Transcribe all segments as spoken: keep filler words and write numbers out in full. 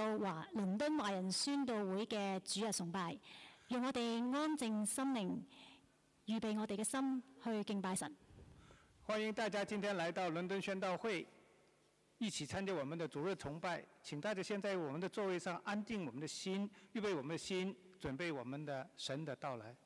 到華倫敦華人宣道會嘅主日崇拜，讓我哋安靜心靈，預備我哋嘅心去敬拜神。 歡迎大家今天來到倫敦宣道會，一起參加我們的主日崇拜。請大家先在我們的座位上安靜我們的心，預備我們的心，準備我們的神的到來。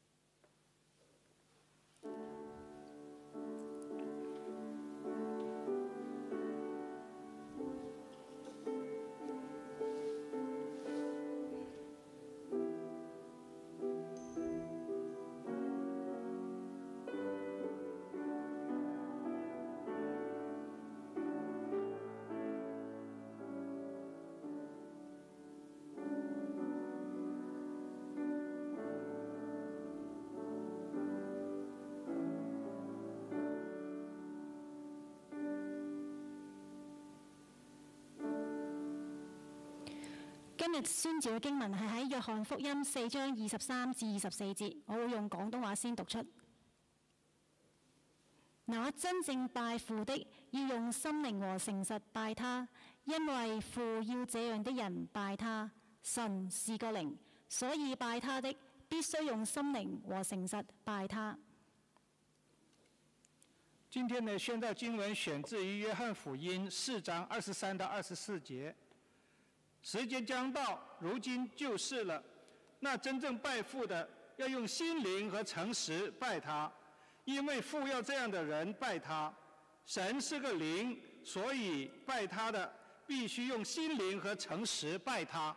今日宣召嘅經文係喺約翰福音四章二十三至二十四節，我會用廣東話先讀出。那真正拜父的，要用心靈和誠實拜他，因為父要這樣的人拜他。神是個靈，所以拜他的必須用心靈和誠實拜他。 今天的宣道經文選自於約翰福音四章二十三到二十四節。時間將到，如今就是了。那真正拜父的，要用心靈和誠實拜他，因為父要這樣的人拜他。神是個靈，所以拜他的必須用心靈和誠實拜他。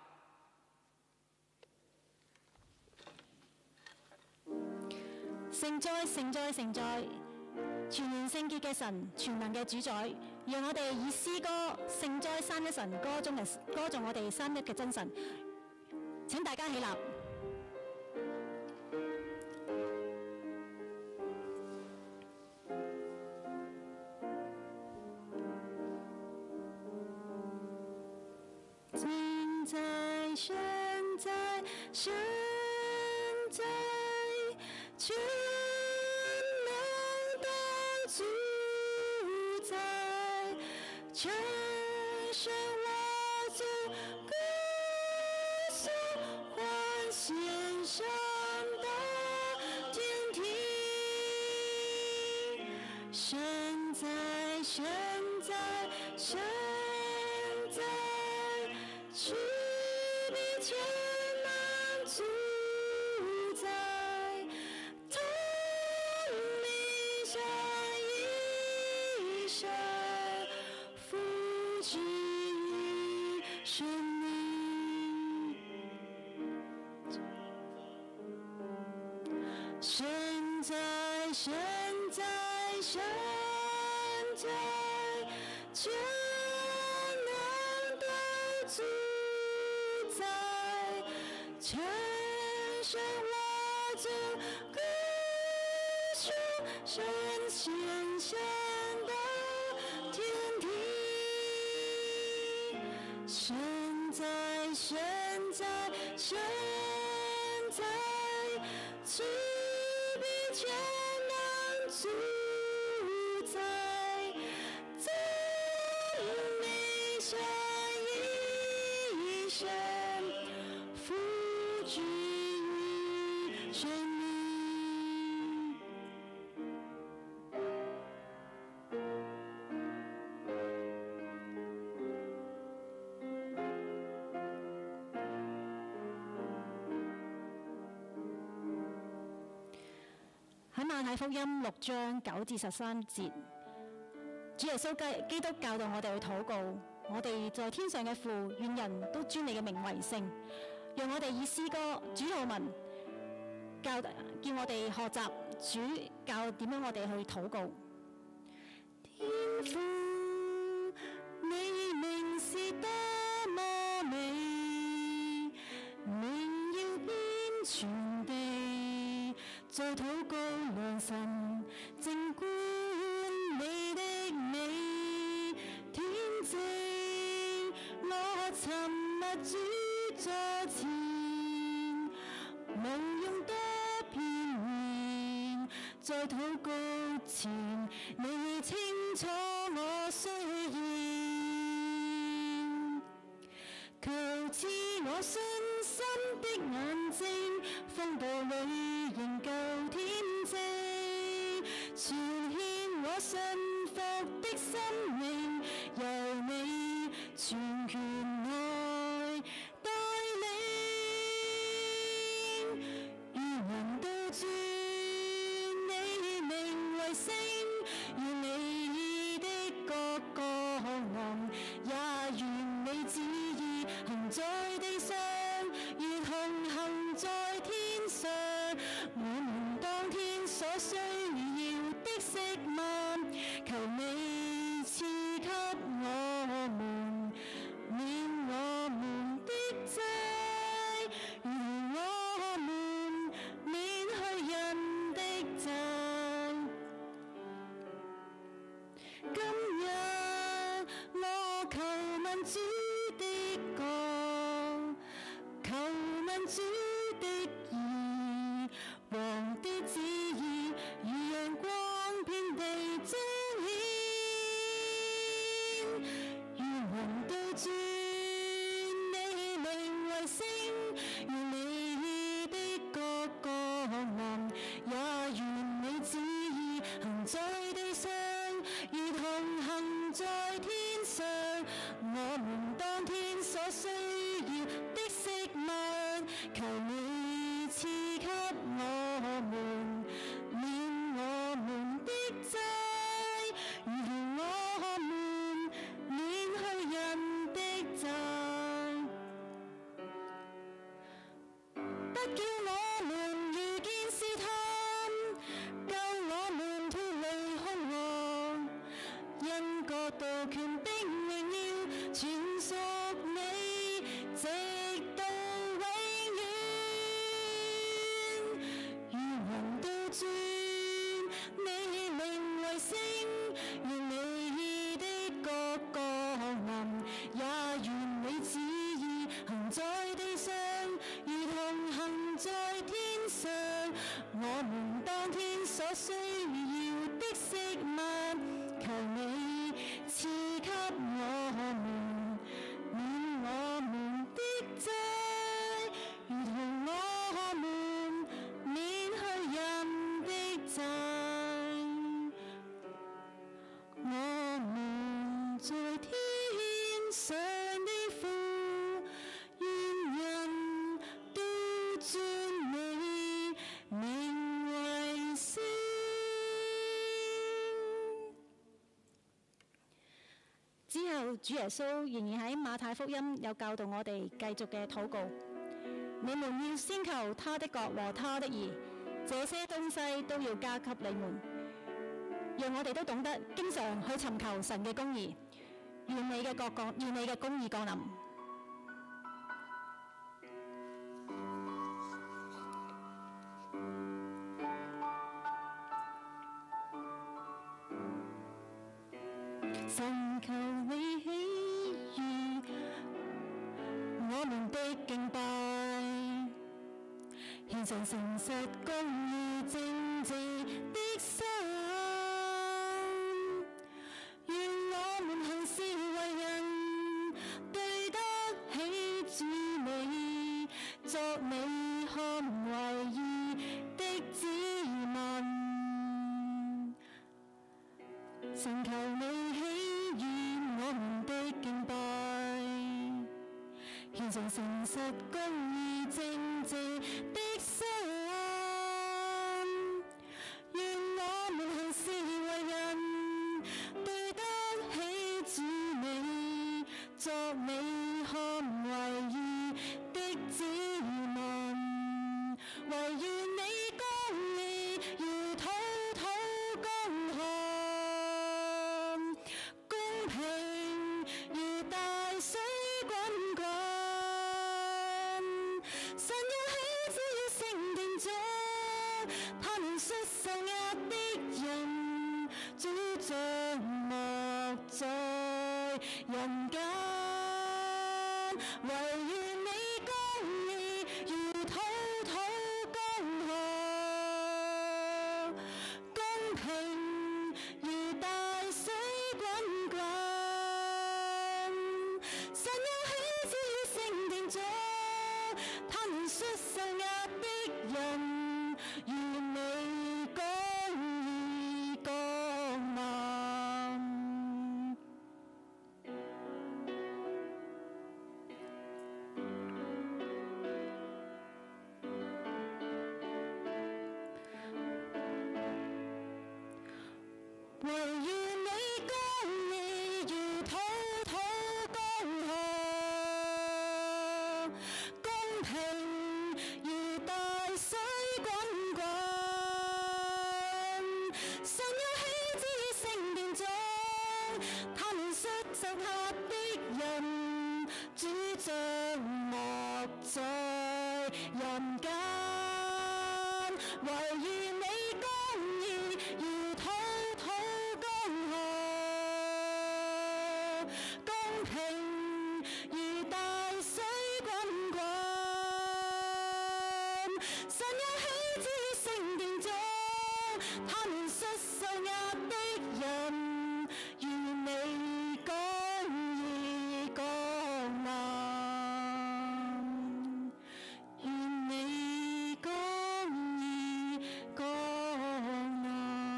聖哉，聖哉，聖哉！全然聖潔嘅神，全能嘅主宰，讓我哋以詩歌聖哉三一神歌中嘅歌頌我哋三一嘅真神。請大家起立。現在，現在，現在，全全是我主歌頌歡獻上的天庭，現在現在現在，去比天能主宰，同名下一生。現在，現在，現在，全能的主宰，全是我主歌頌神獻上的天庭。現在，現在，現在，去比全能主宰，在你下一生，付諸於生命。喺馬太福音六章九至十三節，主耶穌基督教導我哋去禱告，我哋在天上嘅父，願人都尊你嘅名為聖。讓我哋以詩歌、主禱文教，叫我哋學習主教點樣我哋去禱告。天父，你名是多麼美，名要遍全地。在禱告良辰，靜觀你的美，天際我沉默主座前，無用多片言，在禱告前，你清楚我需要，卻有信心的眼睛，風暴裏仍舊天際，全獻我信服的生命，由你全權愛帶領，如雲倒轉你名為聖，願你的國降臨，也願你旨意行在地上，如同行在天上。我們當天所需要的食物，求你賜給我們，免我們的債，如我們免去人的債。今日我求問主的國，求問主的義，王的旨意如陽光遍地彰顯，如雲倒轉你名為聖，願你的國降臨，也願你旨意行在地上，如同行在天上。我們當天所需要的食物，求你賜給我們，免我們的債，如我們免去人的債，不叫我們遇見試探，救我們脫離兇惡，因國度權柄榮耀全屬你，直到永遠。如雲倒轉你名為聖，願你的國降臨，也願你旨意行在地上，如同行在天上。我們當天所需要的食物，求你賜給我們，免我們的債，如同我們免去人的債。我們在天上的父，願人都尊你名為聖。之後，主耶穌仍然喺馬太福音有教導我哋繼續嘅禱告。你們要先求他的國和他的義，這些東西都要加給你們。讓我哋都懂得經常去尋求神嘅公義，願你嘅國降，願你嘅公義降臨。神求你喜悅我們的敬拜，獻上誠實公義正直的心，願我們行事為人對得起主你，作你看為義的子民。神求你喜悅我們的敬拜，獻上誠實公義正直的心，願我們行事為人對得起主你，作你看為義的子民，唯願你公義如滔滔江河，公平如大水滾滾。神要起旨要成定咗，他們率受壓的人，主將落在人間。唯願你公義如滔滔江河，公平如大水滾滾。神要起旨要成定咗， 他們說受壓的人如你公義降臨。唯願你公義如滔滔江河，公平如大水滾滾。神要起之聖殿中，他們說受壓的人，主將落在人間。唯願你公義如滔滔江河，公平如大水滾滾。神要起之聖殿中，他們說受壓的人，如你公義降臨，願你公義降臨。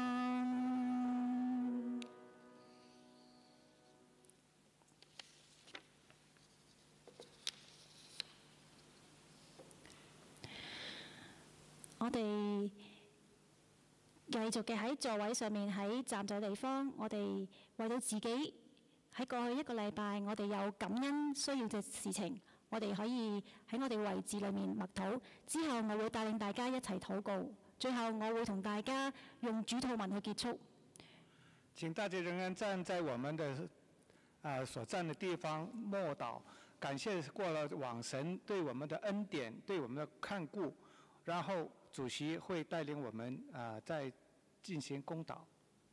我哋繼續嘅喺座位上面，喺站在地方，我哋為到自己喺過去一個禮拜，我哋有感恩需要嘅事情，我哋可以喺我哋位置裏面默禱。之後我會帶領大家一齊禱告，最後我會同大家用主禱文去結束。 請大家仍然站在我們的啊、呃、所站的地方默禱，感謝過了往神對我們的恩典，對我們的看顧，然後主席會帶領我們啊、呃、再進行公禱。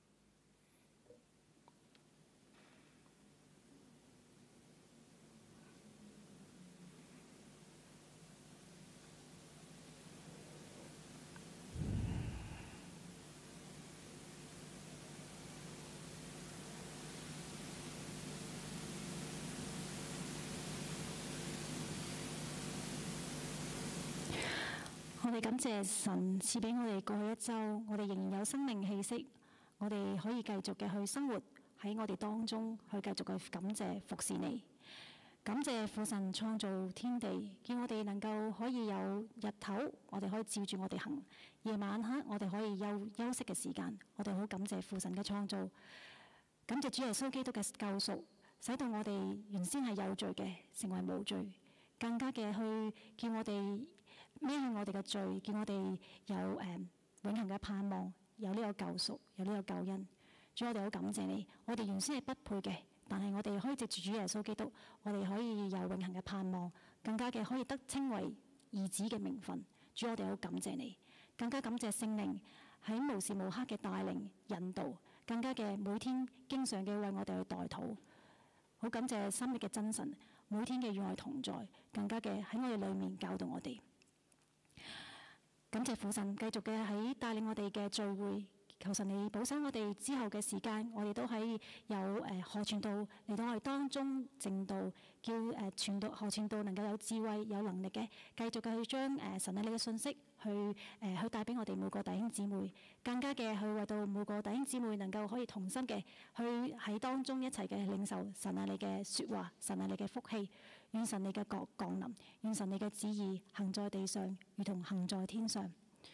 我哋感謝神賜俾我哋過去一周，我哋仍然有生命氣息，我哋可以繼續嘅去生活喺我哋當中，去繼續去感謝服侍你。感謝父神創造天地，叫我哋能夠可以有日頭，我哋可以照住我哋行；夜晚黑我哋可以休休息嘅時間。我哋好感謝父神嘅創造，感謝主耶穌基督嘅救贖，使到我哋原先係有罪嘅，成為無罪，更加嘅去叫我哋孭起我哋嘅罪，叫我哋有誒、嗯、永恆嘅盼望，有呢個救贖，有呢個救恩。主，我哋好感謝你。我哋原先係不配嘅，但係我哋可以藉住主耶穌基督，我哋可以有永恆嘅盼望，更加嘅可以得稱為兒子嘅名分。主，我哋好感謝你，更加感謝聖靈喺無時無刻嘅帶領引導，更加嘅每天經常嘅為我哋去代禱。好感謝心力嘅真神，每天嘅與我同在，更加嘅喺我哋裏面教導我哋。感謝父神繼續嘅喺帶領我哋嘅聚會，求神你保守我哋之後嘅時間，我哋都喺有誒何傳道嚟到我哋當中證道，叫誒傳道何傳道能夠有智慧有能力嘅，繼續嘅去將誒神啊你嘅信息去誒、呃、去帶俾我哋每個弟兄姊妹，更加嘅去為到每個弟兄姊妹能夠可以同心嘅去喺當中一齊嘅領受神啊你嘅説話，神啊你嘅福氣。願神你嘅國降臨，願神你嘅旨意行在地上，如同行在天上。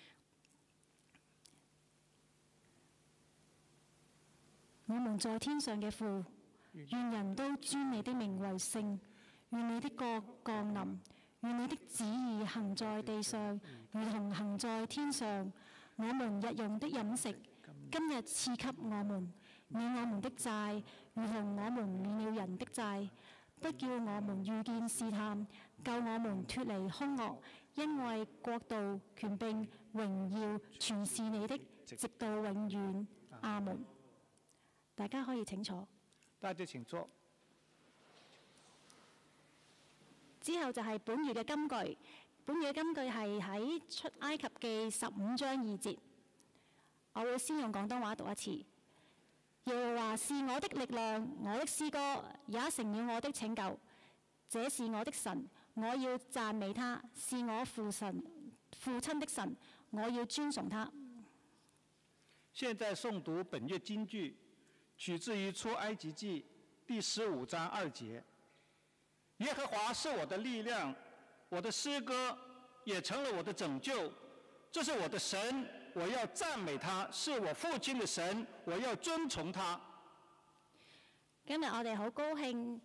我們在天上嘅父，願人都尊你的名為聖。願你的國降臨，願你的旨意行在地上，如同行在天上。我們日用的飲食，今日賜給我們，免我們的債，如同我們免了人的債。不叫我們遇見試探，救我們脱離兇惡，因為國度、權柄、榮耀全是你的，直到永遠。阿門。大家可以請坐。 大家請坐。 之後就係本月嘅金句，本月嘅金句係喺出埃及記十五章二節。我會先用廣東話讀一次。耶和華是我的力量，我的詩歌，也成了我的拯救。這是我的神， 我要讚美他，是我父神父親的神，我要尊崇他。 現在誦讀本月金句，取自於出埃及記第十五章二節。耶和華是我的力量，我的詩歌也成了我的拯救。這是我的神，我要讚美他，是我父親的神，我要尊崇他。 今日我哋好高興，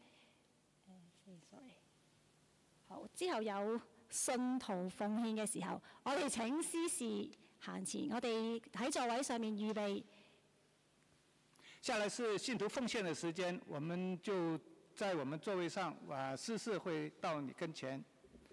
好之後有信徒奉獻嘅時候，我哋請司事行前，我哋喺座位上面預備。 下來是信徒奉獻的時間，我們就在我們座位上，啊，司事會到你跟前。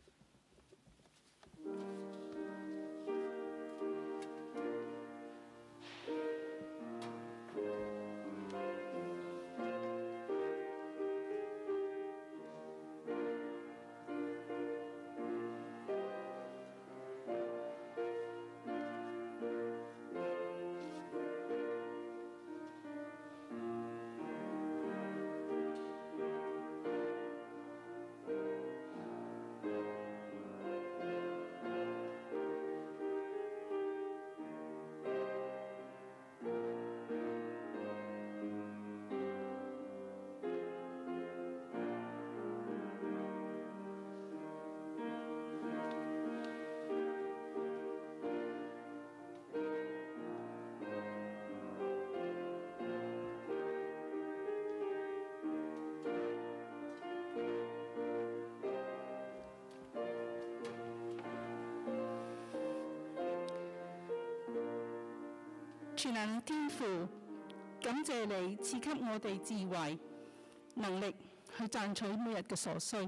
全能天父，感謝你賜給我哋智慧、能力去賺取每日嘅所需，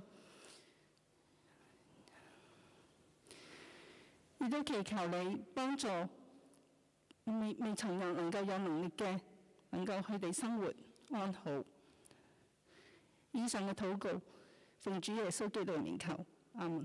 亦都祈求你幫助未未曾有能夠有能力嘅，能夠佢哋生活安好。以上嘅禱告，奉主耶穌基督名求，阿門。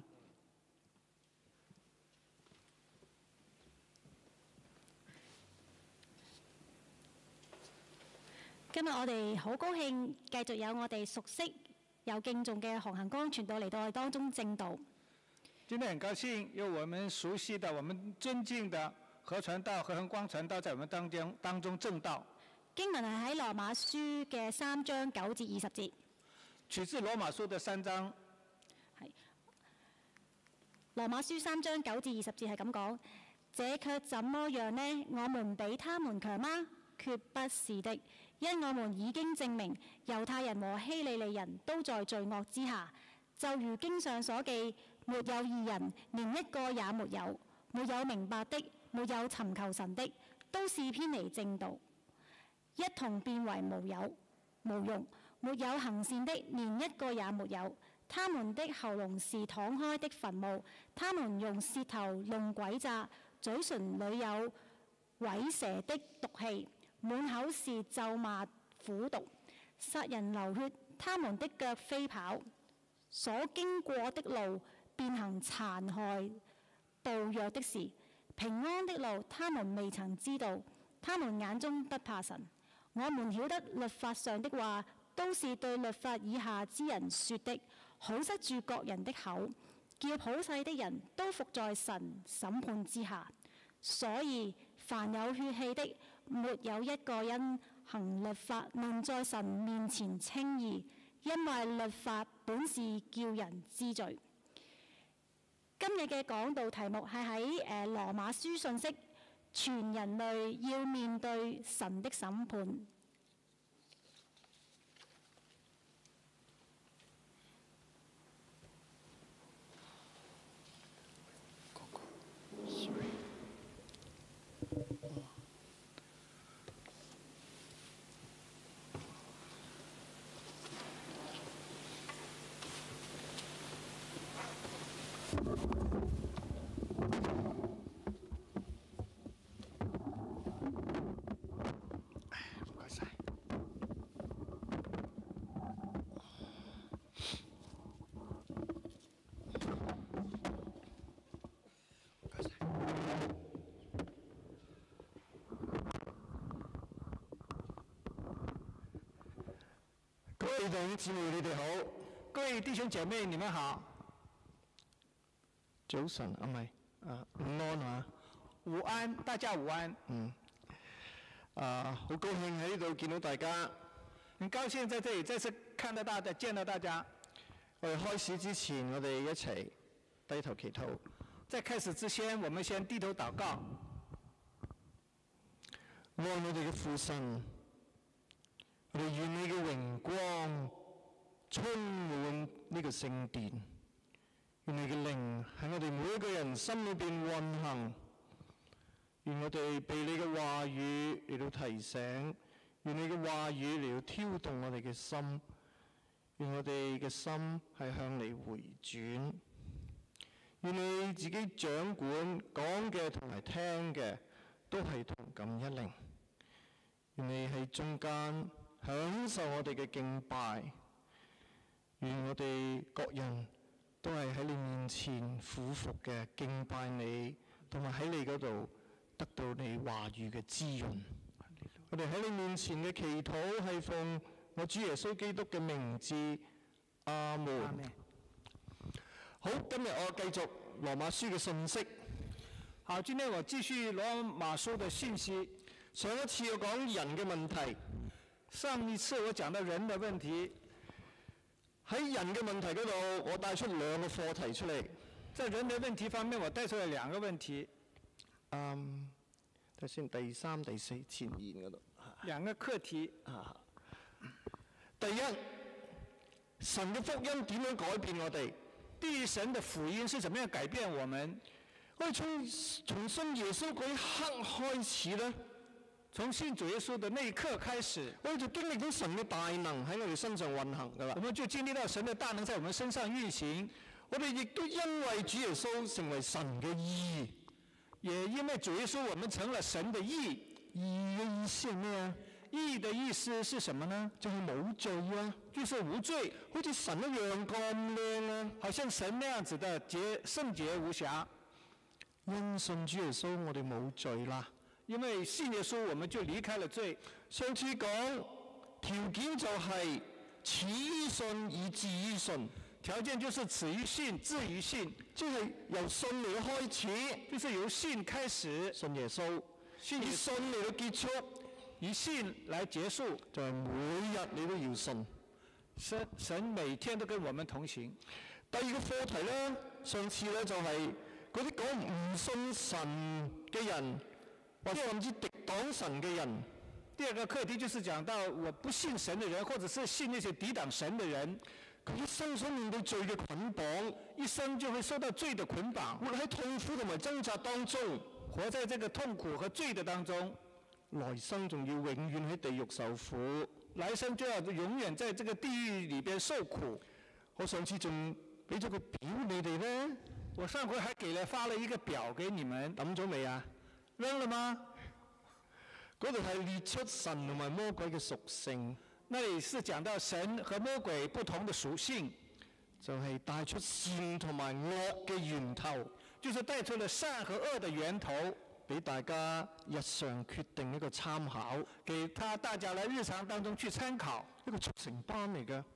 今日我哋好高興，繼續有我哋熟悉、有敬重嘅洪行光傳道嚟到我哋當中證道。 今天很高興有我們熟悉的、我們尊敬的何傳道、何恒光傳道在我們當中當中證道。 經文係喺羅馬書嘅三章九至二十節， 取自羅馬書的三章。 係羅馬書三章九至二十節係咁講：這卻怎麼樣呢？我們比他們強嗎？決不是的，因我們已經證明猶太人和希利尼人都在罪惡之下，就如經上所記，沒有義人，連一個也沒有；沒有明白的，沒有尋求神的，都是偏離正道，一同變為無有無用；沒有行善的，連一個也沒有。他們的喉嚨是敞開的墳墓，他們用舌頭弄詭詐，嘴唇裏有虺蛇的毒氣，滿口是咒罵苦毒，殺人流血。他們的腳飛跑，所經過的路便行殘害暴虐的事。平安的路他們未曾知道，他們眼中不怕神。我們曉得律法上的話都是對律法以下之人說的，好塞住各人的口，叫普世的人都服在神審判之下。所以凡有血氣的，沒有一個因行律法能在神面前稱義，因為律法本是叫人知罪。今日嘅講道題目係喺誒羅馬書信息，全人類要面對神的審判。 各位弟兄姊妹，你哋好！各位弟兄姐妹，你們好！ 早晨啊，唔係啊，午安啊， 午安，大家午安。 嗯，啊，好高興喺呢度見到大家。 很高興在這裡再次看到大家，見到大家。 我哋開始之前，我哋一齊低頭祈禱。 在開始之前，我們先低頭禱告。 愛我哋嘅父神，我哋願你嘅榮光充滿呢個聖殿，願你嘅靈喺我哋每一個人心裏邊運行，願我哋被你嘅話語嚟到提醒，願你嘅話語嚟到挑動我哋嘅心，願我哋嘅心係向你回轉，願你自己掌管講嘅同埋聽嘅都係同感一靈，願你喺中間享受我哋嘅敬拜，願我哋各人都係喺你面前俯伏嘅敬拜你，同埋喺你嗰度得到你話語嘅滋潤。我哋喺你面前嘅祈禱係奉我主耶穌基督嘅名字，阿門。 阿門。 好，今日我繼續羅馬書嘅信息。 好，今天我繼續羅馬書的信息。 上一次我講人嘅問題， 上一次我講到人的問題。 喺人嘅問題嗰度，我帶出兩個課題出嚟。 在人的問題方面，我帶出了兩個問題。 嗯，睇先，第三、第四前言嗰度。 兩個課題。 啊，第一，神嘅福音點樣改變我哋？ 第一，神的福音是怎麼樣改變我們？ 我哋從從信耶穌嗰一刻開始咧， 從信主耶穌的那一刻開始， 我哋就經歷到神嘅大能喺我哋身上運行噶啦。 我們就經歷到神的大能在我們身上運行。 我哋亦都因為主耶穌成為神嘅義， 也因為主耶穌，我們成了神的義。 義嘅意思係咩啊？ 義的意思是什麼呢？ 就係冇罪啊， 就是無罪， 好似神一樣咁靚啊， 好像神那樣子的潔聖潔無瑕。 因信主耶穌，我哋冇罪啦。 因為信耶穌，我們就離開了罪。 上次講條件就係始於信以至於信， 條件就是始於信，至於信， 即係由信嚟開始， 就是由信開始， 信耶穌， 信以信嚟到結束， 以信來結束， 就係每日你都要信。 神神每天都跟我們同行。 第二個課題呢，上次呢就係嗰啲講唔信神嘅人，或者甚至敵擋神嘅人。 第二個課題就是講到我不信神的人，或者是信那些抵擋神的人， 佢一生所面對罪嘅捆綁， 一生就會受到罪的捆綁， 活喺痛苦同埋掙扎當中， 活在這個痛苦和罪的當中， 來生仲要永遠喺地獄受苦， 來生就要永遠在這個地獄裏邊受苦。 我上次仲俾咗個表你哋呢， 我上回還給了發了一個表給你們， 抌咗未啊？ 扔了嗎？ 嗰度係列出神同埋魔鬼嘅屬性， 那裡是講到神和魔鬼不同的屬性， 就係帶出善同埋惡嘅源頭， 就是帶出了善和惡的源頭， 俾大家日常決定一個參考， 給他大家來日常當中去參考。 一個速成班嚟嘅，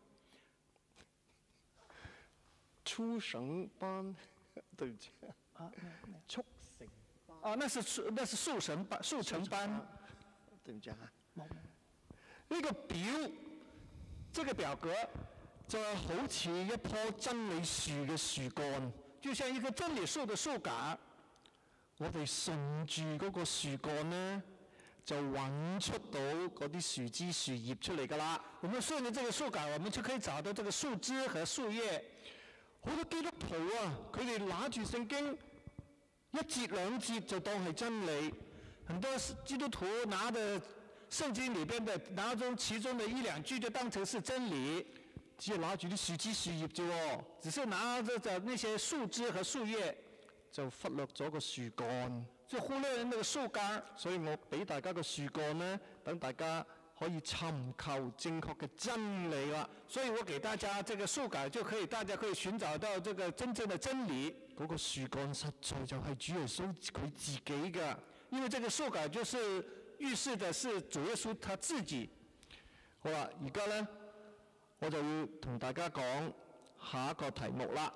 初成班，對唔住啊，速成班， 哦，那是速那是速成班，速成班， 對唔住啊，呢個表， 這個表格就係好似一棵真理樹嘅樹幹， 就像一棵真理樹的樹幹。 我哋順住嗰個樹幹呢，就揾出到嗰啲樹枝樹葉出嚟㗎啦。 我們順着這個樹幹，我們就可以找到這個樹枝和樹葉。 好多基督徒啊，佢哋拿住聖經一節兩節就當係真理。 很多基督徒拿着聖經裏邊的拿中其中的一兩句就當成是真理， 只係拿住啲樹枝樹葉啫喎， 只是拿着的那些樹枝和樹葉， 就忽略咗個樹幹， 就忽略了那個樹幹。 所以我俾大家個樹幹呢，等大家可以尋求正確嘅真理啦。 所以我給大家這個樹幹，就可以大家可以尋找到這個真正的真理。 嗰個樹幹實在就係主耶穌佢自己㗎， 因為這個樹幹就是預示的是主耶穌他自己。 好啦，而家呢，我就要同大家講下一個題目啦。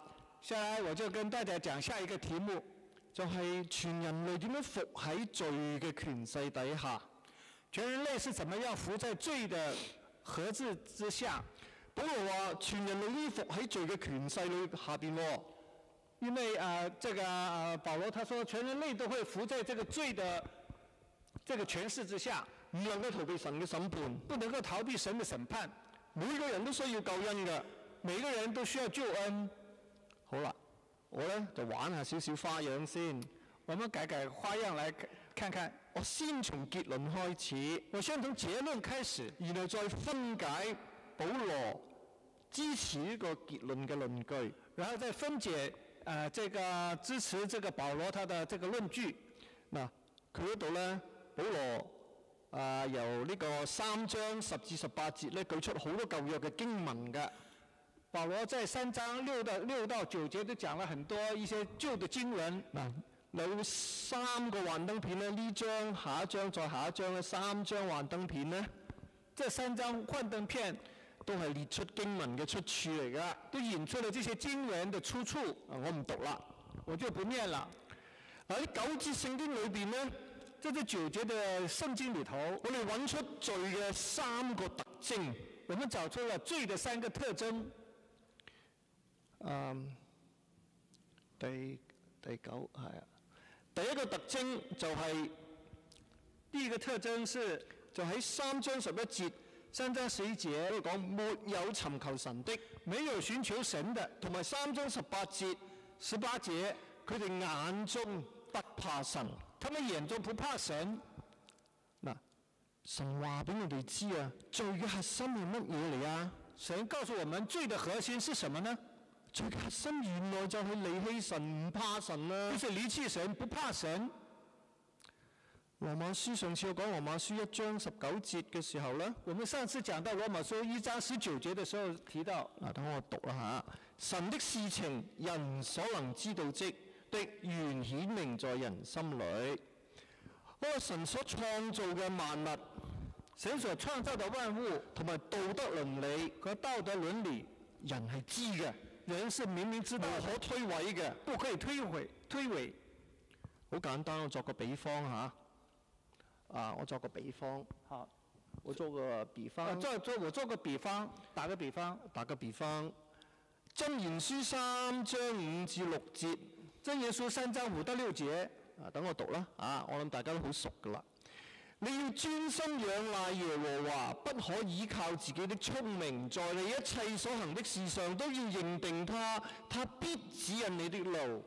下來我就跟大家講下一個題目， 就係全人類點樣服喺罪嘅權勢底下。 全人類是怎麼樣服在罪的轄制之下？ 保羅話全人類都服喺罪嘅權勢裏下邊喎。 因為啊、呃，這個啊、呃，保羅他說全人類都會服在這個罪的這個權勢之下， 唔能夠逃避神嘅審判， 不能夠逃避神的審判。 每個人都需要救恩嘅， 每個人都需要救恩。 好啦，我呢就玩下少少花樣先。 我們改改花樣來看看。 我先從結論開始， 我先從結論開始， 然後再分解保羅支持呢個結論嘅論據， 然後再分解啊、呃，這個支持這個保羅他的這個論據。 嗱，佢嗰度呢，保羅啊、呃、由呢個三章十至十八節呢舉出好多舊約嘅經文嘅。 保羅在三章六到六到九節都講了很多一些舊的經文。 嗱，有三個幻燈片呢，呢張下一張再下一張呢，三張幻燈片呢， 這三張幻燈片都係列出經文嘅出處嚟㗎， 都引出了這些經文的出處。 啊，我唔讀啦， 我就不念了。 喺九節聖經裏邊呢， 在這九節的聖經裏頭， 我哋揾出罪嘅三個特徵。 我們找出了罪的三個特徵。 嗯，第第九係啊，第一個特徵就係、是、 第一個特徵是就喺三章十一節， 三章十一節都講沒有尋求神的， 沒有尋求神的， 同埋三章十八節， 十八節佢哋眼中不怕神， 他們眼中不怕神。 嗱，神話俾我哋知啊，罪嘅核心係乜嘢嚟啊？ 神告訴我們罪的核心是什麼呢？ 罪嘅核心原來就係離棄神，唔怕神啊！ 就是離棄神，不怕神。 羅馬書上次我講羅馬書一章十九節嘅時候呢， 我們上次講到羅馬書一章十九節嘅時候提到， 嗱，等我讀啦嚇，神的事情人所能知道即的，原顯明在人心裏。嗰個神所創造嘅萬物， 神所創造的萬物同埋道德倫理和道德倫理， 人係知嘅。 人是明明知道無可推諉嘅， 不可以推諉推諉。 好簡單，我作個比方嚇。啊，我作個比方。 好， 我做個比方。 啊，做做我做個比方，打個比方。 打個比方。箴言書三章五至六節。 箴言書三章五到六節。 啊，等我讀啦。啊，我諗大家都好熟噶啦。你要專心仰賴耶和華，不可依靠自己的聰明，在你一切所行的事上都要認定他，他必指引你的路。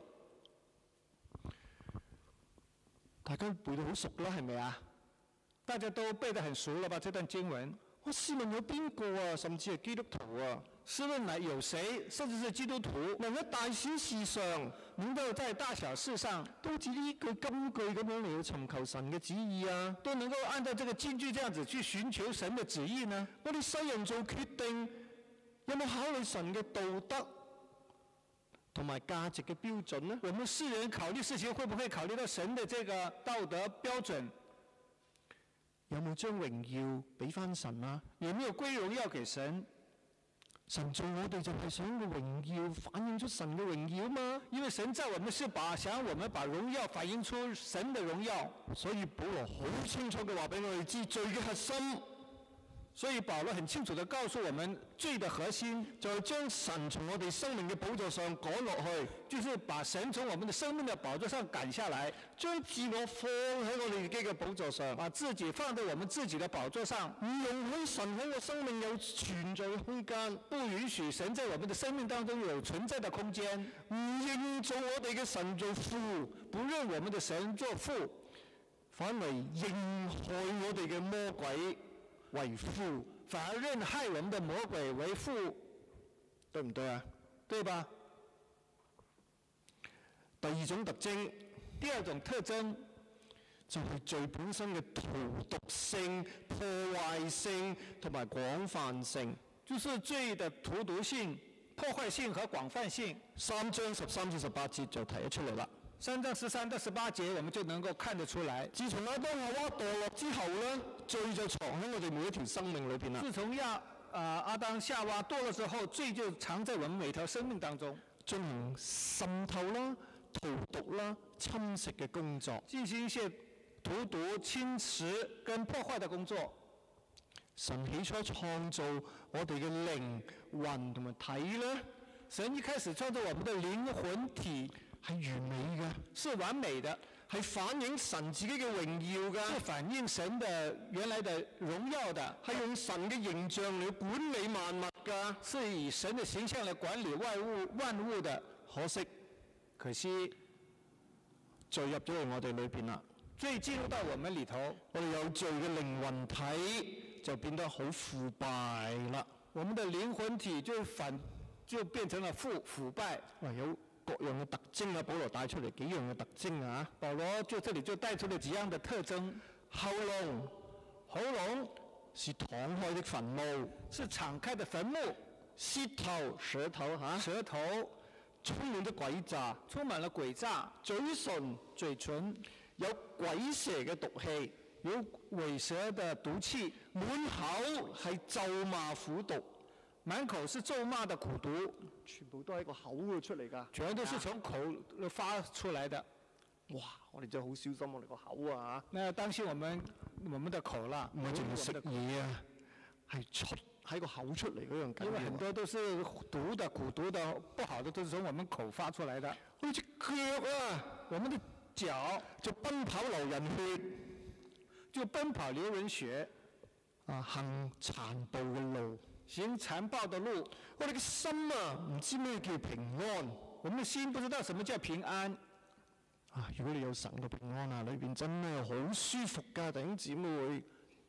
大家背得好熟啦，係咪啊？ 大家都背得很熟了吧？這段經文， 我試問有邊個啊？甚至係基督徒啊？ 試問來有誰，甚至是基督徒， 能喺大小事上， 能夠在大小事上， 都好似呢句金句咁樣嚟到尋求神嘅旨意啊？ 都能夠按照這個金句這樣子去尋求神的旨意呢？ 我哋世人做決定，有冇考慮神嘅道德同埋價值嘅標準呢？ 我們世人考慮事情，會不會考慮到神的這個道德標準？ 有冇將榮耀俾翻神啊？ 有沒有歸榮耀給神？ 神做我哋就係想個榮耀反映出神嘅榮耀嘛， 因為神在我們是把想我們把榮耀反映出神的榮耀， 所以保羅好清楚嘅話俾我哋知，罪嘅核心。 所以保羅很清楚地告訴我們，罪的核心就係將神從我哋生命嘅寶座上趕落去， 就是把神從我們的生命的寶座上趕下來， 將自我放喺我哋自己嘅寶座上， 把自己放在我們自己的寶座上， 唔容許神喺我生命有存在嘅空間， 不允許神在我們的生命當中有存在的空間， 唔認做我哋嘅神做父， 不認我們的神做父， 反為認害我哋嘅魔鬼為父， 反而認害我們的魔鬼為父， 對唔對啊？ 對吧？ 第二種特徵， 第二種特徵就係罪本身嘅荼毒性、破壞性同埋廣泛性， 就是罪的荼毒性、破壞性和廣泛性。 三章十三至十八節就提咗出嚟啦。 三章十三到十八節，我們就能夠看得出來。 自從亞當夏娃墮落之後呢，罪就藏喺我哋每一條生命裏邊啦。 自從亞啊亞當夏娃墮落之後，罪就藏在我們每條生命當中。 進行滲透啦、荼毒啦、侵蝕嘅工作。 進行一些荼毒、侵蝕跟破壞的工作。 神起初創造我哋嘅靈魂同埋體咧， 神一開始創造我們的靈魂體係完美嘅， 是完美的， 係反映神自己嘅榮耀㗎， 是反映神的原來的榮耀的， 係用神嘅形象嚟管理萬物㗎， 是以神的形象來管理萬物萬物的。 可惜可惜罪入咗去我哋裏邊啦， 罪進入到我們裏頭， 我哋有罪嘅靈魂體就變得好腐敗啦。 我們的靈魂體就反就變成了腐腐敗。 哇，有各樣嘅特徵啊，保羅帶出嚟幾樣嘅特徵啊。 保羅就這裡就帶出了幾樣的特徵。 喉嚨， 喉嚨是敞開的墳墓， 是敞開的墳墓。 舌頭，舌頭嚇， 舌頭充滿咗詭詐， 充滿了詭詐。 嘴唇， 嘴唇有鬼蛇嘅毒氣， 有虺蛇的毒氣。 滿口係咒罵苦毒， 滿口是咒罵的苦毒， 全部都喺個口度出嚟㗎， 全都是從口發出來的。 哇！我哋真係好小心我哋個口啊！ 那要當心我們我們的口啦， 唔係淨係食嘢啊，係出喺個口出嚟嗰樣緊要。 因為很多都是毒的、苦毒的、不好的，都是從我們口發出來的。 好似腳啊， 我們的腳就奔跑流人血， 就奔跑流人血， 啊，行殘暴嘅路， 行殘暴的路。 我哋嘅心啊，唔知咩叫平安， 我們的心不知道什麼叫平安。 啊！如果你有神嘅平安啊，裏邊真係好舒服㗎，弟兄姊妹。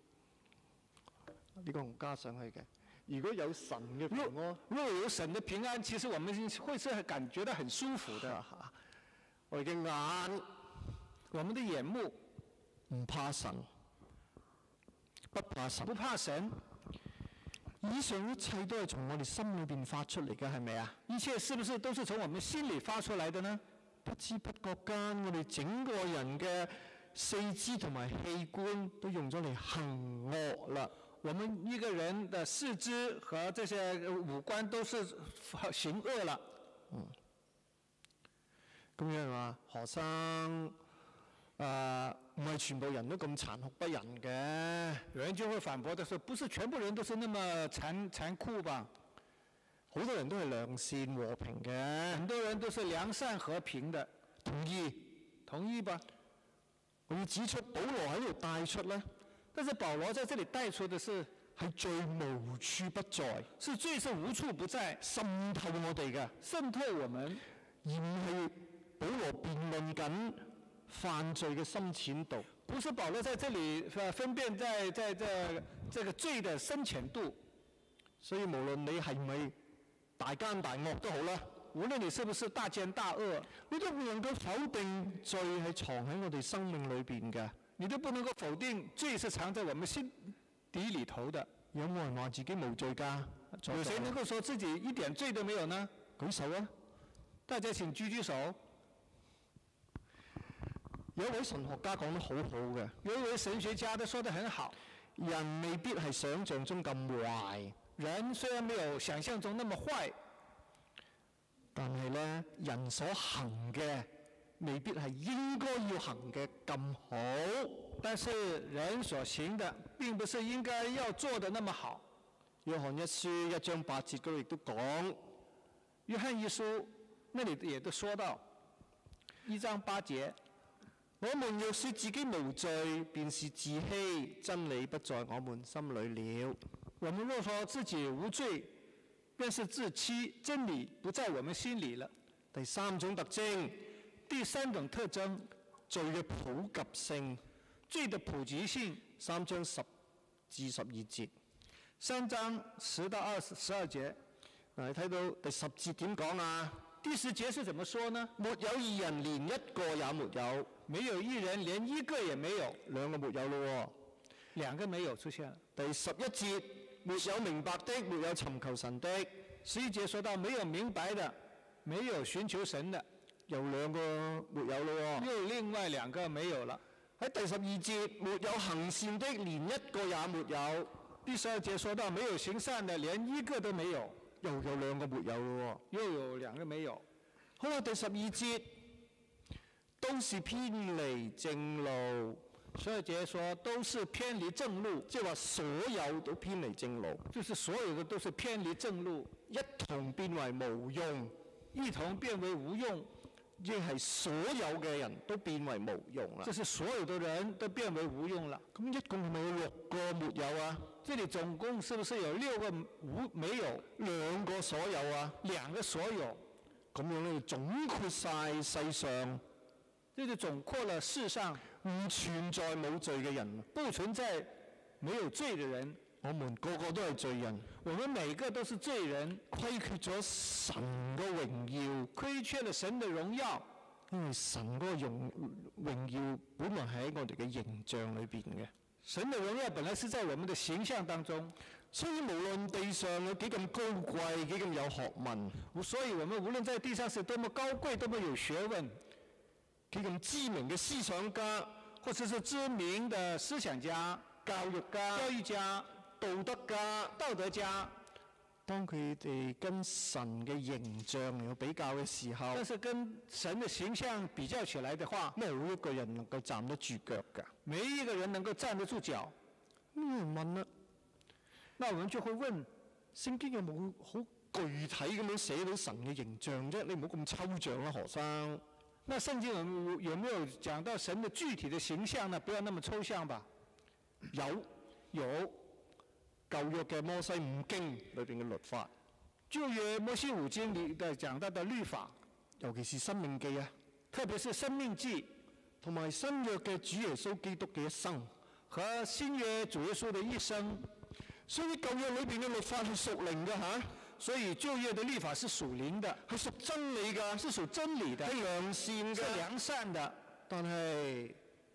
呢個我加上去嘅。如果有神嘅平安， 若有神的平安，其實我們會是感覺到很舒服的。 啊、我哋嘅眼， 我們的眼目唔怕神，不怕神， 不怕神。 以上一切都係從我哋心裏邊發出嚟嘅，係咪啊？ 一切是不是都是從我們心裏發出來的呢？ 不知不覺間，我哋整個人嘅四肢同埋器官都用咗嚟行惡啦。 我們一個人的四肢和這些五官都是行惡了。 嗯。咁樣話，何生誒唔係全部人都咁殘酷不仁嘅。 有人就會反駁的說，不是全部人都是那麼殘殘酷吧？ 好多人都係良善和平嘅， 很多人都是良善和平的。 同意， 同意吧？ 我要指出，保羅喺度帶出咧， 但是保羅在這裡帶出的是係罪無處不在， 是罪是無處不在， 滲透我哋嘅， 滲透我們， 而唔係保羅辯論緊犯罪嘅深淺度。 不是保羅在這裡分辨在在這這個罪的深淺度。 所以無論你係咪大奸大惡都好啦， 無論你是不是大奸大惡， 你都唔能夠否定罪係藏喺我哋生命裏邊嘅。 你都不能夠否定罪是藏在我們心底裡頭的。 有冇人話自己無罪㗎？ 有誰能夠說自己一點罪都沒有呢？ 舉手啊！ 大家請舉舉手。 有一位神學家講得好好嘅， 有一位神學家都說得很好， 人未必係想像中咁壞。 人雖然沒有想象中那麼壞， 但係咧，人所行嘅未必係應該要行嘅咁好。 但是人所行的並不是應該要做的那麼好。 約翰一書一章八節嗰度亦都講， 約翰一書那裡也都說到一章八節， 我們若說自己無罪，便是自欺，真理不在我們心裏了。 我們若說自己無罪，便是自欺，真理不在我們心裏了。 第三種特徵， 第三種特徵， 罪嘅普及性， 罪的普及性。 三章十至十二節， 三章十到二十十二節。 嗱，你睇到第十節點講啊？ 第十節是怎麼說呢？ 沒有義人，連一個也沒有。 沒有義人，連一個也沒有。 兩個沒有咯喎， 兩個沒有出現了。 第十一節，沒有明白的，沒有尋求神的。 十一節說到沒有明白的，沒有尋求神的， 有兩個沒有咯喎。 又另外兩個沒有了。 喺第十二節，沒有行善的，連一個也沒有。 第十二節說到沒有行善的，連一個都沒有。 又有兩個沒有咯喎。 又有兩個沒有。 好啦，第十二節都是偏離正路， 十二節說都是偏離正路， 即係話所有都偏離正路， 就是所有的都是偏離正路， 一同變為無用， 一同變為無用， 即係所有嘅人都變為無用啦。 這是所有的人都變為無用了。 咁一共係咪有六個沒有啊？ 這裡總共是不是有六個無沒有？ 兩個所有啊？ 兩個所有。 咁樣咧，總括晒世上， 這就總括了世上唔存在冇罪嘅人， 不存在沒有罪的人。 我們個個都係罪人， 我們每個都是罪人， 虧缺咗神嘅榮耀， 虧缺了神的榮耀。 因為神嗰個榮榮耀本來係喺我哋嘅形象裏邊嘅。 神的榮耀本來是在我們的形象當中， 所以無論地上有幾咁高貴，幾咁有學問， 所以我們無論在地上是多麼高貴，多麼有學問， 幾咁知名嘅思想家， 或者是知名的思想家、 教育家、 教育家、 道德家、 道德家， 當佢哋跟神嘅形象嚟比較嘅時候， 但是跟神的形象比較起來的話， 冇一個人能夠站得住腳㗎。 沒一個人能夠站得住腳。 咁有人問啦， 那我們就會問： 聖經有冇好具體咁樣寫到神嘅形象啫？你唔好咁抽象啦，何生。 那聖經有有沒有講到神的具體的形象呢？不要那麼抽象吧。 有有舊約嘅摩西五經裏邊嘅律法， 舊約摩西五經裏的講到的律法， 尤其是申命記啊， 特別是申命記， 同埋新約嘅主耶穌基督嘅一生， 和新約主耶穌的一生。 所以舊約裏邊嘅律法係屬靈嘅嚇， 所以舊約的律法是屬靈的， 係屬真理㗎， 是屬真理的， 係良善嘅， 是良善的。 但係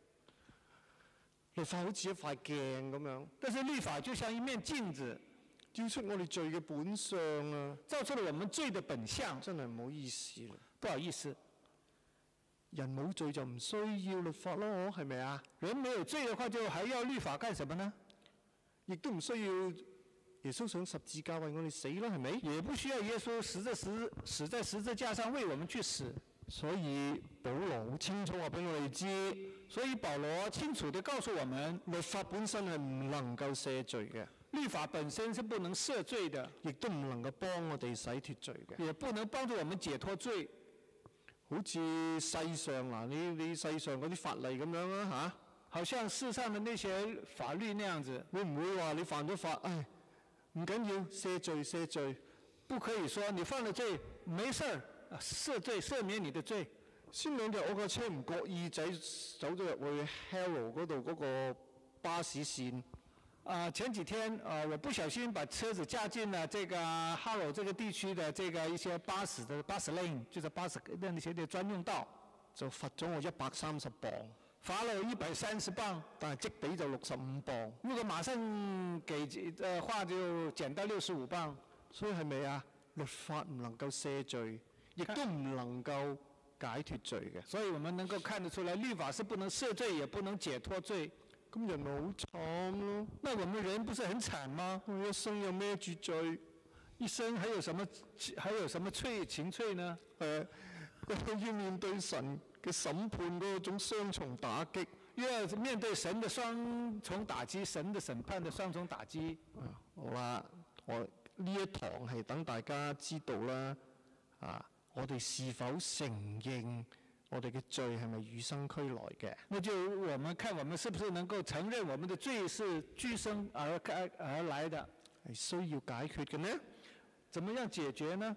律法好似一塊鏡咁樣， 但是律法就像一面鏡子， 照出我哋罪嘅本相啊， 照出了我們罪的本相。 真係唔好意思啦， 不好意思， 人冇罪就唔需要律法咯，係咪啊？ 人沒有罪的話，就還要律法幹什麼呢？ 亦都唔需要耶穌上十字架為我哋死啦，係咪？ 也不需要耶穌死在十死在十字架上為我們去死。 所以保羅好清楚話俾我哋知， 所以保羅清楚地告訴我們， 律法本身係唔能夠赦罪嘅， 律法本身是不能赦罪的， 亦都唔能夠幫我哋洗脫罪嘅， 也不能幫助我們解脫罪。 好似世上嗱，你你世上嗰啲法例咁樣啦嚇。 好像世上的那些法律那樣子， 會唔會話你犯咗法，唉，唔緊要，赦罪赦罪， 不可以說你犯了罪，沒事兒，赦罪赦免你的罪。 先兩日我架車唔覺意仔走咗入去 Harrow 嗰度嗰個巴士線， 啊，前幾天啊，我不小心把車子駕進了這個 Harrow 這個地區的這個一些巴士的巴士 lane，就是巴士的那些的專用道， 就罰咗我一百三十磅。 罰了一百三十磅， 但係即俾就六十五磅。 如果馬上給的話，就減到六十五磅。 所以係咪啊？律法唔能夠赦罪，亦都唔能夠解脫罪嘅。 所以我們能夠看得出來，律法是不能赦罪，也不能解脫罪。 咁人咪好慘咯？ 那我們人不是很慘嗎？ 我一生又孭住罪， 一生還有什麼還有什麼罪情罪呢？ 誒，要面對神嘅審判嗰種雙重打擊， 又要面對神的雙重打擊，神的審判的雙重打擊。 啊，好啦，我呢一堂係等大家知道啦，啊，我哋是否承認我哋嘅罪係咪與生俱來嘅？ 那就我們看我們是不是能夠承認我們的罪是俱生而而而來的， 係需要解決嘅呢？ 怎麼樣解決呢？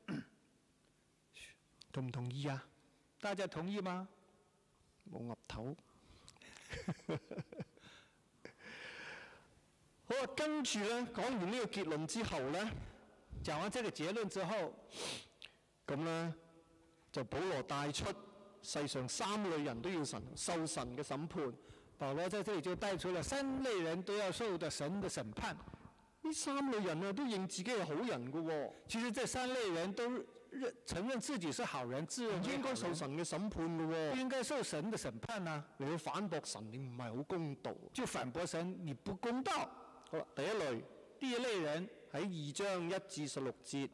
同唔同意啊？ 大家同意嗎？ 冇岌頭。好啊，跟住咧講完呢個結論之後咧， 講完這個結論之後， 咁咧就保羅帶出世上三類人都要神受神嘅審判。 保羅在這裡就帶出了三類人都要受的神的審判。 呢三類人啊都認自己係好人㗎喎。 其實這三類人都認承認自己是好人，自認唔應該受神嘅審判㗎喎。 不應該受神的審判啊！ 你要反駁神，你唔係好公道。 就反駁神，你不公道。 好啦，第一類， 第一類人喺二章一至十六節，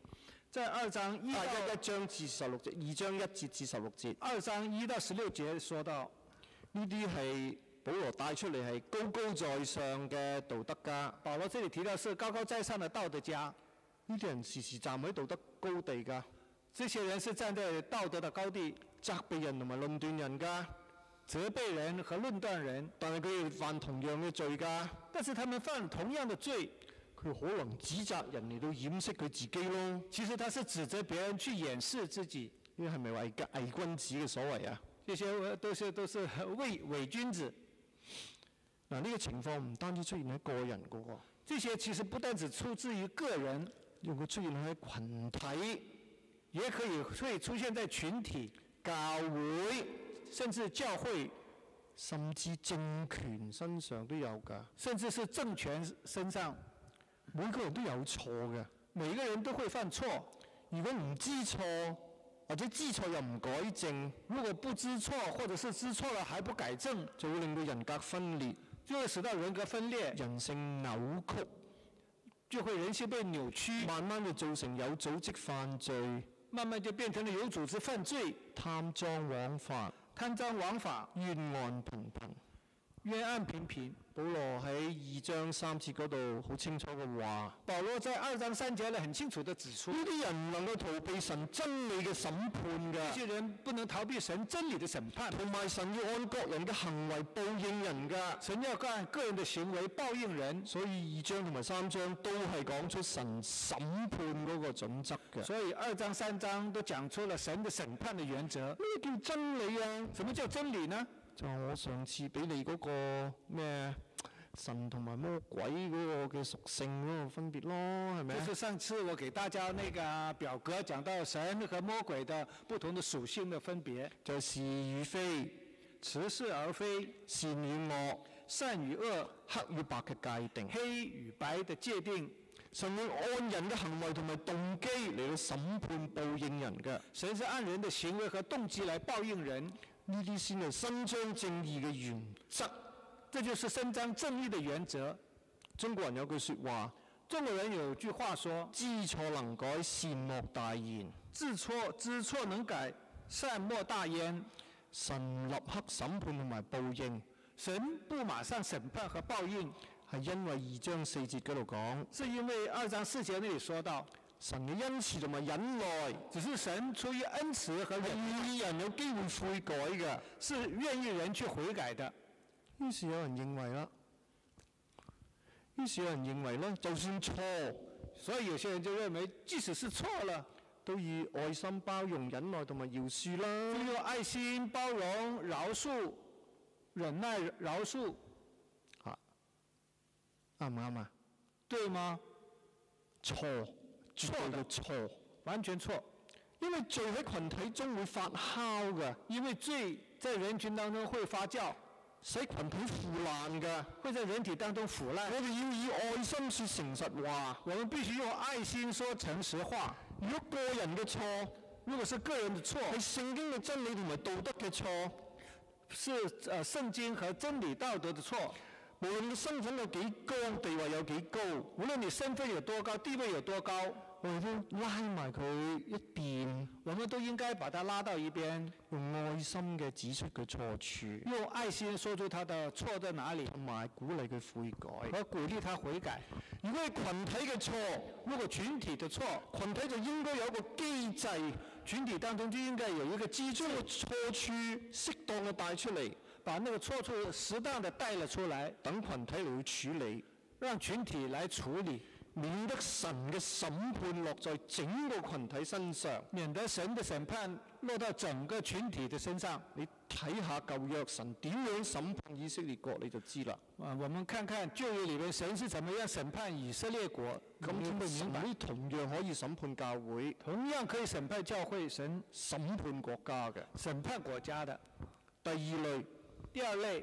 在二章一啊到一一章至十六節，二章一節至十六節， 二章一到十六節說到， 呢啲係保羅帶出嚟係高高在上嘅道德家。 保羅這裡提到是高高在上的道德家， 呢啲人時時站喺道德高地㗎， 這些人是站在道德的高地， 責備人同埋論斷人㗎， 責備人和論斷人， 但係佢哋犯同樣嘅罪㗎。 但是他們犯同樣的罪， 佢可能指責人嚟到掩飾佢自己咯。 其實他是指責別人去掩飾自己， 呢啲係咪偽偽君子嘅所謂啊？ 這些都是都是偽偽君子。 嗱，呢個情況唔單止出現喺個人嗰個， 這些其實不單只出自於個人， 用佢出現喺群體， 也可以會出現在群體、 教會， 甚至教會， 甚至政權身上都有㗎。 甚至是政權身上， 每個人都有錯嘅。 每個人都會犯錯。 如果唔知錯，或者知錯又唔改正， 如果不知錯，或者是知錯了還不改正， 就會令到人格分裂， 就會使到人格分裂， 人性扭曲， 就會人性被扭曲， 慢慢就造成有組織犯罪， 慢慢就變成了有組織犯罪， 貪贓枉法， 貪贓枉法， 冤案頻頻。 冤案頻頻。 保羅喺二章三節嗰度好清楚嘅話， 保羅在二章三節呢，很清楚地指出， 呢啲人唔能夠逃避神真理嘅審判這㗎， 些人不能逃避神真理的審判， 同埋神要按各人嘅行為報應人㗎。 神要按個人的行為報應人， 所以二章同埋三章都係講出神審判嗰個準則嘅。 所以二章三章都講出了神的審判的原則。 咩叫真理啊？ 什麼叫真理呢？ 就係我上次俾你嗰個咩神同埋魔鬼嗰個嘅屬性嗰個分別咯，係咪啊？ 就是上次我給大家那個表格講到神和魔鬼的不同的屬性的分別， 就係是與非、 似是而非、 善與惡、 善與惡、 黑與白嘅界定。 黑與白的界定。 神會按人嘅行為同埋動機嚟到審判報應人嘅， 神是按人的行為和動機來報應人， 呢啲先係伸張正義嘅原則。 這就是伸張正義的原則。 中國人有句説話， 中國人有句話說： 知錯能改，善莫大焉。 知錯知錯能改，善莫大焉。 神立刻審判同埋報應， 神不馬上審判和報應， 係因為二章四節嗰度講， 是因為二章四節那裡說到， 神嘅恩慈同埋忍耐， 只是神出於恩慈和係忍耐， 願意人有機會悔改嘅。 是願意人去悔改的。 於是有人認為啦，於是有人認為咧，就算錯， 所以有些人就認為，即使是錯了， 都以愛心包容、忍耐同埋饒恕就啦。 用愛心包容、饒恕、忍耐、饒恕， 嚇，啱唔啱啊？ 對嗎？ 錯，絕對嘅錯， 完全錯。 因為罪喺群體中會發酵嘅， 因為罪在人群當中會發酵， 使群體腐爛嘅。 會在人體當中腐爛。 我哋要以愛心說誠實話。 我們必須用愛心說誠實話。 如果個人嘅錯， 如果是個人的錯， 係聖經嘅真理同埋道德嘅錯， 是呃聖經和真理道德的錯。 無論你身份有幾高，地位有幾高， 無論你身份有多高，地位有多高， 我哋都拉埋佢一邊， 我們都應該把它拉到一邊， 用愛心嘅指出佢錯處， 用愛心說出他的錯在哪裡， 同埋鼓勵佢悔改。 和鼓勵他悔改。 如果係群體嘅錯， 如果群體的錯， 群體就應該有一個機制， 群體當中就應該有一個機制， 將個錯處適當嘅帶出嚟， 把那個錯處適當的帶了出來， 等群體嚟去處理， 讓群體來處理， 免得神嘅審判落在整個群體身上。 免得神的審判落到整個群體的身上。 你睇下舊約神點樣審判以色列國，你就知啦。 啊，我們看看舊約裏面神是怎麼樣審判以色列國， 咁你會明白。 神同樣可以審判教會， 同樣可以審判教會，神審判國家嘅。 審判國家的。 第二類第二類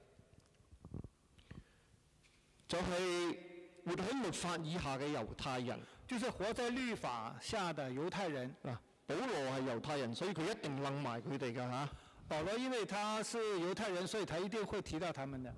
就係活喺律法以下嘅猶太人。 就是活在律法下的猶太人。 嗱，保羅係猶太人，所以佢一定楞埋佢哋㗎嚇。 保羅因為他是猶太人，所以他一定會提到他們的。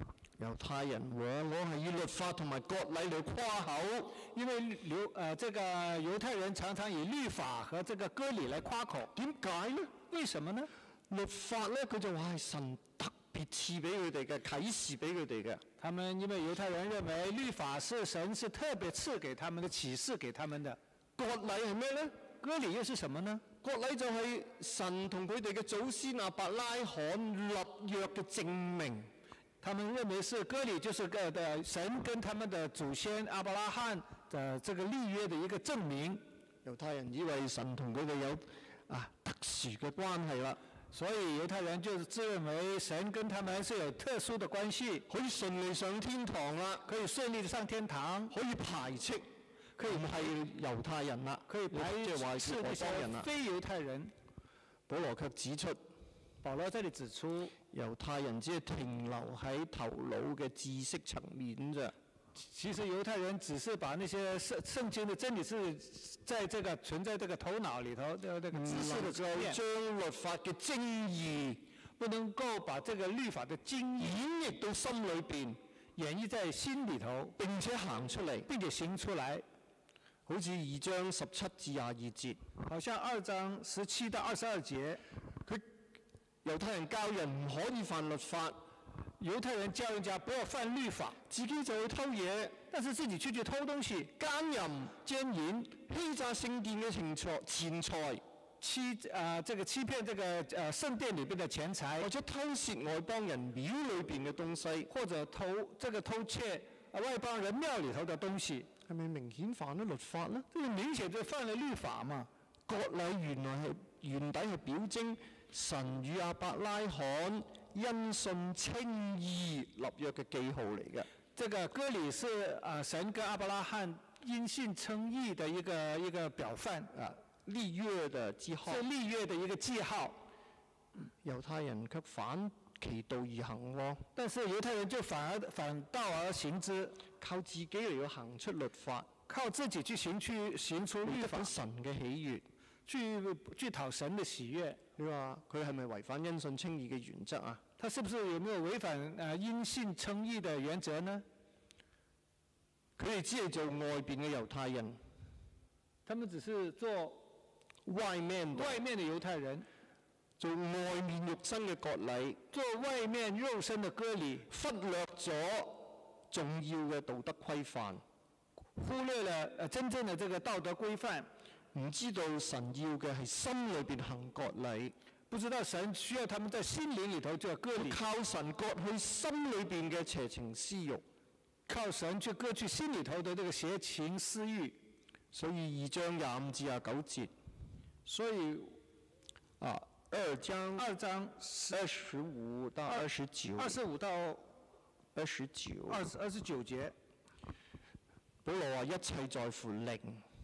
猶太人話：我係以律法同埋割禮嚟誇口。 因為猶呃這個猶太人常常以律法和這個割禮來誇口， 點解呢？ 為什麼呢？ 律法咧，佢就話係神特別賜俾佢哋嘅啟示俾佢哋嘅。 他們因為猶太人認為律法是神是特別賜給他們的啟示給他們的。 割禮係咩呢？ 割禮又是什麼呢？ 割禮就係神同佢哋嘅祖先亞伯拉罕立約嘅證明。 他們認為是割禮就是個的神跟他們的祖先亞伯拉罕的這個立約的一個證明。 猶太人以為神同佢哋有啊特殊嘅關係啦， 所以猶太人就自認為神跟他們是有特殊的關係， 可以順利上天堂啦， 可以順利地上天堂， 可以排斥，佢唔係猶太人啦， 可以排即係話斥那係外邦人啦。 些非猶太人。 保羅卻指出， 保羅這裡指出， 猶太人只係停留喺頭腦嘅知識層面啫。 其實猶太人只是把那些聖聖經的真理是在這個存在這個頭腦裡頭的這個知識的層面， 將律法嘅精義不能夠把這個律法的精義演繹到心裏邊， 演繹在心裡頭， 並且行出嚟， 並且行出來。 好似二章十七至廿二節， 好像二章十七到二十二節， 佢猶太人教人唔可以犯律法， 猶太人教人家不要犯律法， 自己就去偷嘢， 但是自己出去偷東西， 奸淫、 奸淫、 欺詐聖殿嘅錢財、錢財， 欺啊、呃、這個欺騙這個呃聖殿裏邊的錢財， 或者偷竊外邦人廟裏邊嘅東西， 或者偷這個偷竊外邦人廟裏頭的東西， 係咪明顯犯咗律法呢？ 這個明顯就犯了律法嘛。 割禮原來係原底係表徵神與亞伯拉罕因信稱義立約嘅記號嚟嘅。 這個割禮是啊、呃、神跟亞伯拉罕因信稱義的一個一個表範啊， 立約嘅記號。 是立約的一個記號。 猶太人卻反其道而行喎， 但是猶太人就反而反道而行之， 靠自己嚟到行出律法， 靠自己去行去行出律法， 得到神嘅喜悅， 去去討神的喜悅。 你話佢係咪違反因信稱義嘅原則啊？ 他是不是有沒有違反啊因信稱義的原則呢？ 佢哋只係做外邊嘅猶太人， 他們只是做外面的外面的猶太人， 做外面肉身嘅割禮， 做外面肉身的割禮， 忽略咗重要嘅道德規範， 忽略了呃真正的這個道德規範， 唔知道神要嘅係心裏邊行割禮， 不知道神需要他們在心靈裡頭做割禮， 靠神割去心裏邊嘅邪情私慾， 靠神去割去心裡頭的這個邪情私慾。 所以二章廿五至廿九節， 所以啊二章二章二十五到二十九， 二十五到二十九， 二十二十九節， 保羅話一切在乎靈，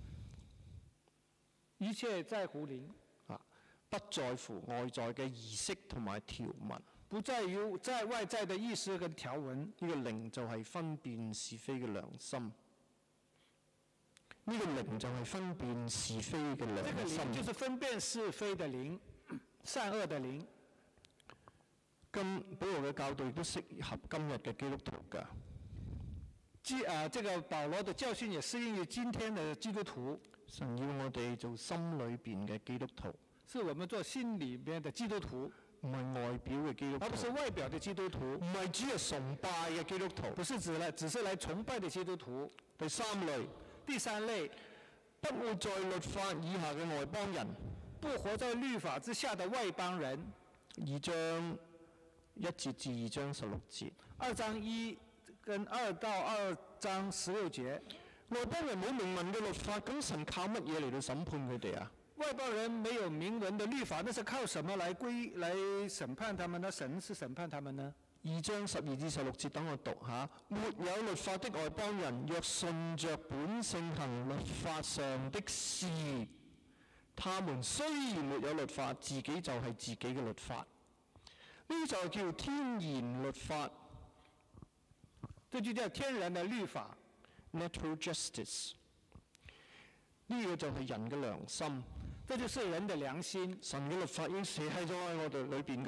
一切在乎靈， 啊，不在乎外在嘅儀式同埋條文。 不在於在外在的意思跟條文。 呢個靈就係分辨是非嘅良心。呢、這個靈就係分辨是非嘅這個良心。 靈就是分辨是非的靈，善惡的靈。 今保羅嘅教導亦都適合今日嘅基督徒㗎。 基啊，這個保羅的教訓也適應於今天的基督徒。 神要我哋做心裏邊嘅基督徒， 是我們做心裏面的基督徒， 唔係外表嘅基督徒， 而不是外表的基督徒， 唔係只係崇拜嘅基督徒， 不是指來只是來崇拜的基督徒。 第三類， 第三類， 不活在律法以下嘅外邦人， 不活在律法之下的外邦人。 二章一節至二章十六節， 二章一跟二到二章十六節， 外邦人冇明文嘅律法，咁神靠乜嘢嚟到審判佢哋啊？ 外邦人沒有明文的律法，那是靠什麼來歸來審判他們呢？神是審判他們呢？ 二章十二至十六節，等我讀下。沒有律法的外邦人，若順着本性行律法上的事，他們雖然沒有律法，自己就係自己嘅律法。呢就叫天然律法， 這就叫天然的律法 natural justice。呢個就係人嘅良心， 這就是人的良心。 神嘅律法已經寫喺咗喺我哋裏邊噶啦。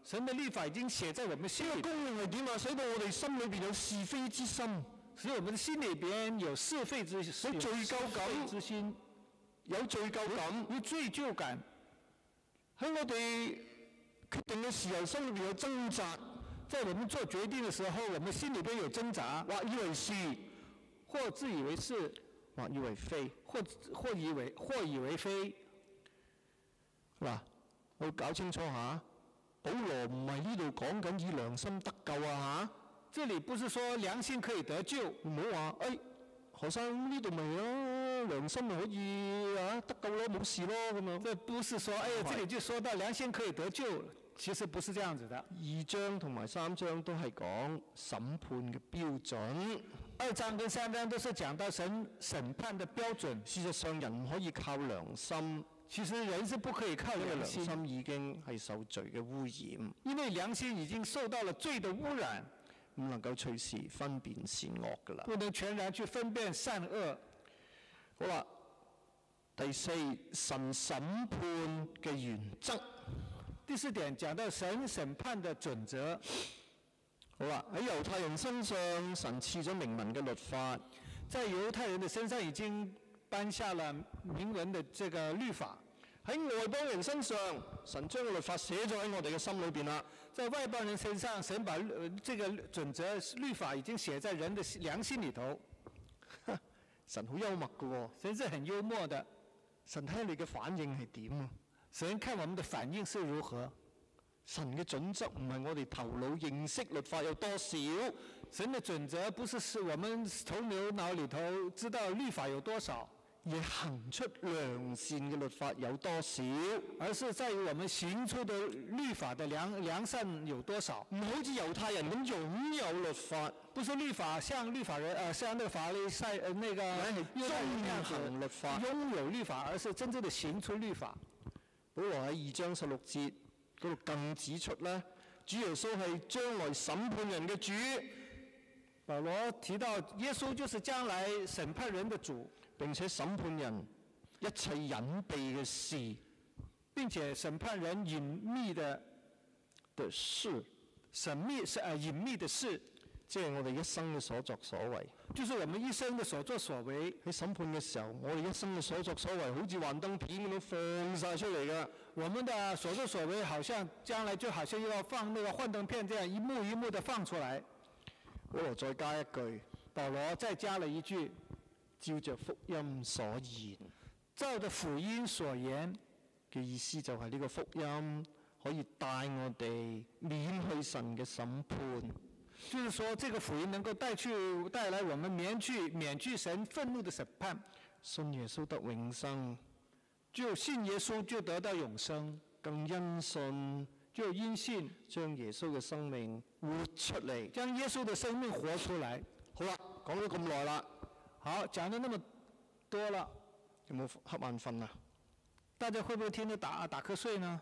神的律法已經寫在我們心裏， 呢個功用係點啊？使到我哋心裏邊有是非之心， 使我們的心裏邊有是非之有罪疚感之心， 有罪疚感， 有罪疚感。 喺我哋決定嘅時候，心裏邊有掙扎， 在我們做決定的時候，我們心裏邊有掙扎， 或以為是， 或自以為是， 或以為非。 或或以為或以為非。 嗱，我要搞清楚下，保羅唔係呢度講緊以良心得救啊這裡不是說良心可以得救， 嚇，唔好話誒何生呢度咪咯，良心咪可以啊得救咯，冇事咯咁樣。 這不是說，哎呀，這裡就說到良心可以得救，其實不是這樣子的。 二章同埋三章都係講審判嘅標準， 二章跟三章都是講到神審判的標準。 事實上人唔可以靠良心， 其實人是不可以靠因為良良心， 心已經係受罪嘅污染， 因為良心已經受到了罪的污染， 唔能夠隨時分辨善惡㗎啦。 不能全然去分辨善惡。 好啦，第四，神審判嘅原則。 第四點講到神審判的準則。 好啦，喺猶太人身上，神賜咗明文嘅律法； 在猶太人的身上已經頒下了明文的這個律法。 喺外邦人身上，神將個律法寫咗喺我哋嘅心裏邊啦。 在外邦人身上，神把呃這個準則律法已經寫在人的良心裏頭。 神好幽默㗎喎， 神是很幽默的。 神睇下你嘅反應係點啊？ 神看我們的反應是如何。 神嘅準則唔係我哋頭腦認識律法有多少， 神的準則不是是我們頭腦裏頭知道律法有多少， 而行出良善嘅律法有多少， 而是在於我們行出的律法的良良善有多少。 唔好似猶太人咁擁有律法， 不是律法像律法人呃像那個法利賽呃那個乃係猶太人那樣子遵行律法， 擁有律法，而是真正的行出律法。 保羅喺二章十六節嗰度更指出咧，主耶穌係將來審判人嘅主。 保羅提到耶穌就是將來審判人的主， 並且審判人一切隱秘嘅事並且審判人隱秘的的事， 神秘是呃隱秘的事， 即係我哋一生嘅所作所為。 就是我們一生的所作所為。 喺審判嘅時候，我哋一生嘅所作所為好似幻燈片咁樣放晒出嚟㗎。 我們的所作所為，好像將來就好像要放那個幻燈片，這樣一幕一幕的放出來。 保羅再加一句， 保羅再加了一句， 照着福音所言照着福音所言嘅意思就係呢個福音可以帶我哋免去神嘅審判。 就是說，這個福音能夠帶去帶來我們免去免去神憤怒的審判， 信耶穌得永生， 就信耶穌就得到永生， 更因信就因信將耶穌嘅生命活出嚟。 將耶穌的生命活出來。 好啦，講咗咁耐啦， 好，講咗那麼多了， 有冇瞌眼瞓啊？ 大家會不會聽得打打瞌睡呢？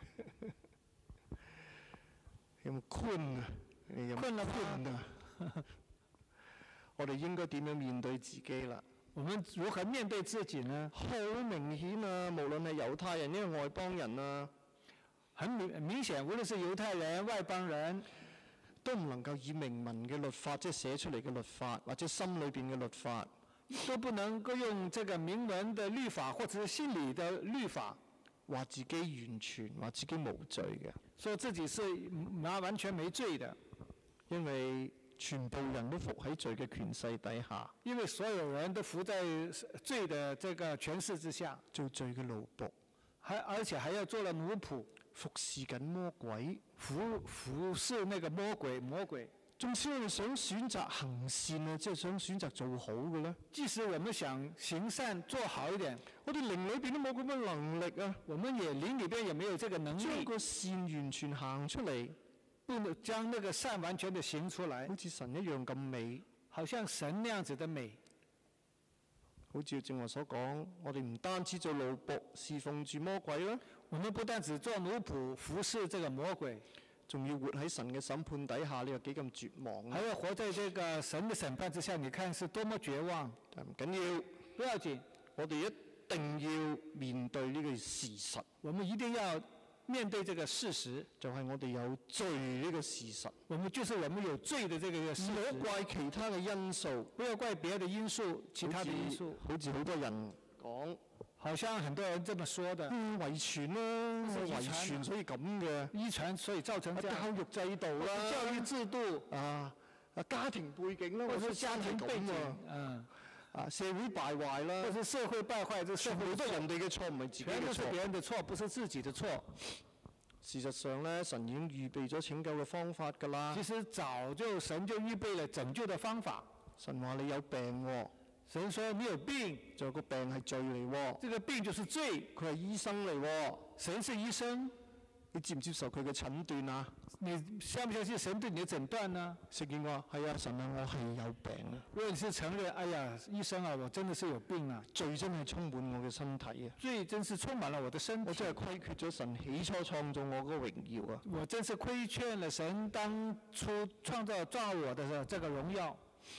有冇困啊？你有冇困了嗎困啊？我哋應該點樣面對自己啦？ 我們如何面對自己呢？ 好明顯啊！無論係猶太人，因為外邦人啊， 很明明顯，無論是猶太人、外邦人， 都唔能夠以明文嘅律法，即係寫出嚟嘅律法，或者心裏邊嘅律法， 都不能夠用這個明文的律法，或者是心理的律法， 話自己完全，話自己無罪嘅， 說自己是完完全沒罪的， 因為全部人都服喺罪嘅權勢底下， 因為所有人都服在罪的這個權勢之下， 做罪嘅奴僕， 還而且還要做了奴僕， 服侍緊魔鬼， 服服侍那個魔鬼魔鬼。 縱使我哋想選擇行善啊，即係想選擇做好嘅咧， 即使我們想行善做好一點， 我哋靈裏邊都冇咁嘅能力啊， 我們也靈裏邊也沒有這個能力， 將個善完全行出嚟， 不能將那個善完全的行出來， 好似神一樣咁美， 好像神那樣子的美。 好似正話所講，我哋唔單止做奴僕侍奉住魔鬼啦， 我們不但只做奴僕服侍這個魔鬼， 仲要活喺神嘅審判底下，你又幾咁絕望啊？ 還要活在這個神的審判之下，你看是多麼絕望。 但唔緊要， 不要緊， 我哋一定要面對呢個事實。 我們一定要面對這個事實， 就係我哋有罪呢個事實， 我們就是我們有罪的這個事唔好實， 怪其他嘅因素， 不要怪別的因素，其他的因素， 好似好多人講， 好像很多人這麼說的， 嗯遺傳啦， 是遺傳遺傳所以咁嘅， 遺傳所以造成這樣， 教育制度啦， 教育制度啊啊家庭背景啦， 或者或者家庭背景咁啊， 嗯， 啊社會敗壞啦或，者社會敗壞，這社全會部都係人哋嘅錯，唔係自己嘅全都是別錯。 人的錯，不是自己的錯。 事實上咧，神已經預備咗拯救嘅方法㗎啦其。實早就神就預備了拯救的方法。 神話你有病喎， 神說你有病， 就個病係罪嚟喎， 這個病就是罪。 佢係醫生嚟喎， 神是醫生， 你接唔接受佢嘅診斷啊？ 你相不相信神對你的診斷呢？ 聖經話係啊，神啊，我係有病啊， 如果你是承認，哎呀，醫生啊，我真的是有病啊， 罪真係充滿我嘅身體啊， 罪真是充滿了我的身體， 我真係虧缺咗神起初創造我嗰個榮耀啊！ 我真是虧欠了神當初創造造我的這個榮耀。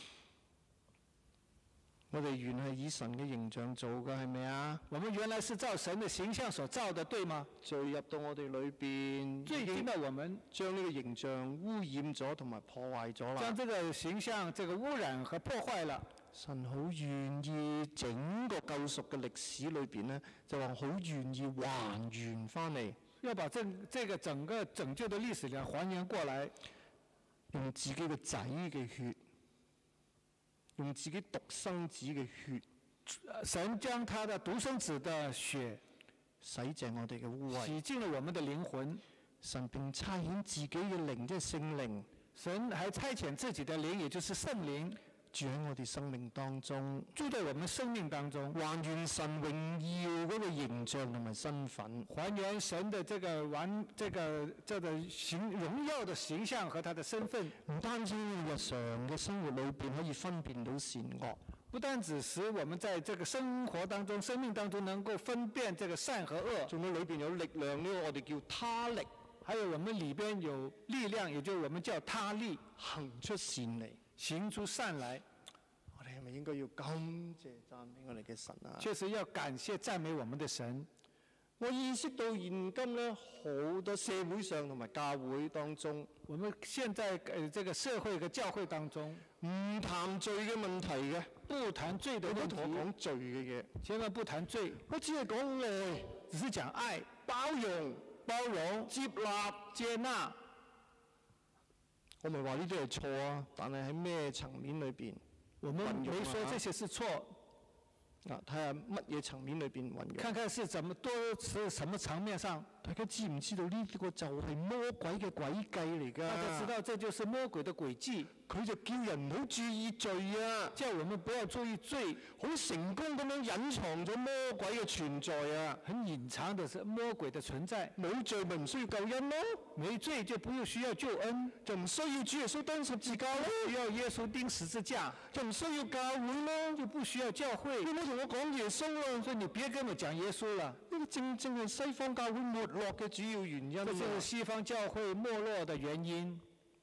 我哋原係以神嘅形象做嘅，係咪啊？ 我們原來是照神的形象所造的，對嗎？ 罪入到我哋裏邊， 罪進到我們， 將呢個形象污染咗同埋破壞咗啦將。這個形象這個污染和破壞了。 神好願意整個救贖嘅歷史裏邊呢，就話好願意還原翻嚟， 要把這這個整個拯救的歷史呢還原過來， 用自己嘅仔嘅血，用自己獨生子嘅血， 神將他的獨生子的血洗淨我哋嘅污穢。 洗淨了我們的靈魂。 神並差遣自己嘅靈，即係聖靈， 神還差遣自己的靈，也就是聖靈， 住喺我哋生命當中， 住在我們生命當中， 還原神榮耀嗰個形象同埋身份。 還原神的這個完這個這個形榮耀的形象和他的身份。 唔單止日常嘅生活裏邊可以分辨到善惡， 不單只使我們在這個生活當中、生命當中能夠分辨這個善和惡， 仲有裏邊有力量，呢個我哋叫他力， 還有我們裏邊有力量，也就是我們叫他力， 行出善嚟。 行出善來。 我哋係咪應該要感謝讚美我哋嘅神啊？ 確實要感謝讚美我們的神。 我意識到現今咧，好多社會上同埋教會當中， 我們現在呃這個社會和教會當中， 唔談罪嘅問題嘅， 不談罪的問你都同我題， 講罪嘅嘢， 千萬不談罪， 我只係講愛、 只是講愛、 包容、 包容、 接納。 接納。 我咪話呢啲係錯啊，但係喺咩層面裏邊我們運用啊沒說這些是錯， 啊？睇下乜嘢層面裏邊運用。 看看是怎麼多是什麼層面上。 大家知唔知道呢個就係魔鬼嘅詭計嚟㗎？ 大家知道這就是魔鬼的詭計， 佢就叫人唔好注意罪啊， 叫我們不要注意罪， 好成功咁樣隱藏咗魔鬼嘅存在啊！ 很隱藏的是魔鬼的存在。 冇罪咪唔需要救恩咯， 沒罪就不用需要救恩， 就唔需要主耶穌釘十字架咯， 需要耶穌釘十字架， 就唔需要教會咯， 就不需要教會。 你唔好同我講耶穌啊！ 所以你別跟我講耶穌了， 呢個正正係西方教會沒落嘅主要原因啊這就是西方教會沒落的原因。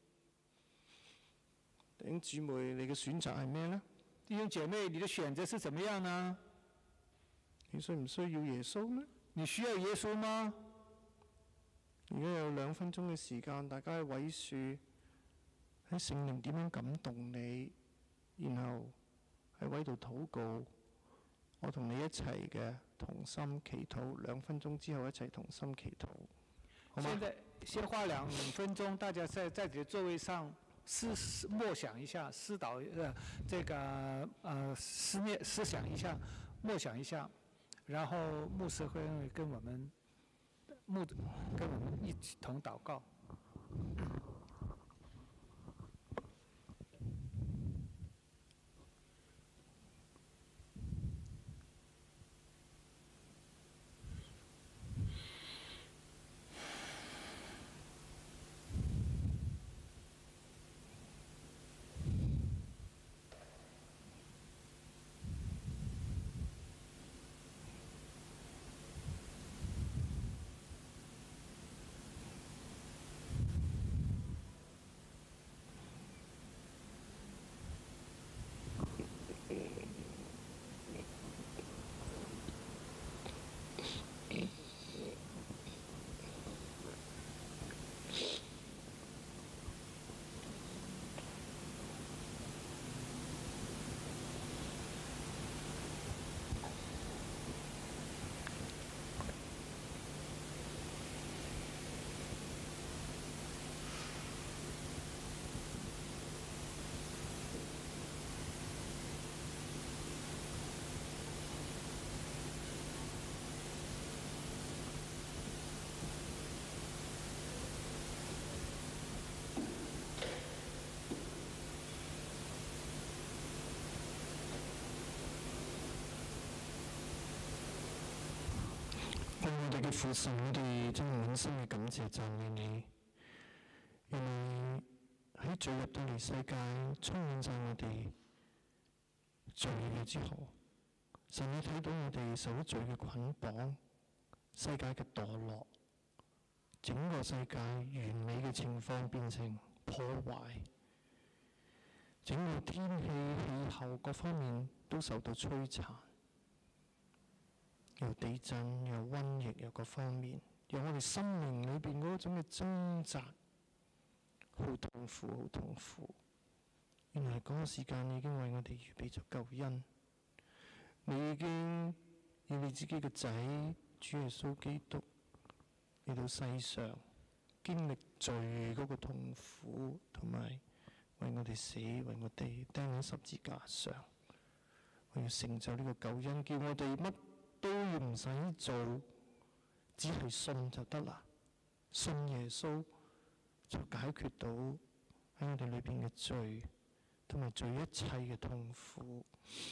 弟兄姊妹，你嘅選擇係咩呢？ 弟兄姐妹，你的選擇是怎麼樣呢？ 你需唔需要耶穌呢？ 你需要耶穌嗎？ 而家有兩分鐘嘅時間，大家喺位樹喺聖靈點樣感動你，然後喺位度禱告，我同你一齊嘅同心祈禱。兩分鐘之後一齊同心祈禱，好嗎？ 現在先花兩分鐘，大家在在你的座位上思思默想一下，思導呃這個呃思念思想一下，默想一下，然後牧師會跟我們牧跟我們一起同禱告。 嘅父神，我哋真係滿心嘅感謝讚美你。原來喺罪入到嚟世界，充滿晒我哋罪嘅之後，神你睇到我哋受咗罪嘅捆綁，世界嘅墮落，整個世界完美嘅情況變成破壞，整個天氣氣候各方面都受到摧殘，又地震又瘟疫又各方面，由我哋生命裏邊嗰種嘅掙扎，好痛苦好痛苦。原來嗰個時間你已經為我哋預備咗救恩，你已經以你自己嘅仔主耶穌基督嚟到世上經歷罪嗰個痛苦，同埋為我哋死，為我哋釘喺十字架上，為要成就呢個救恩，叫我哋乜都要唔使做，只係信就得啦。信耶穌就解決到喺我哋裏邊嘅罪，同埋罪一切嘅痛苦。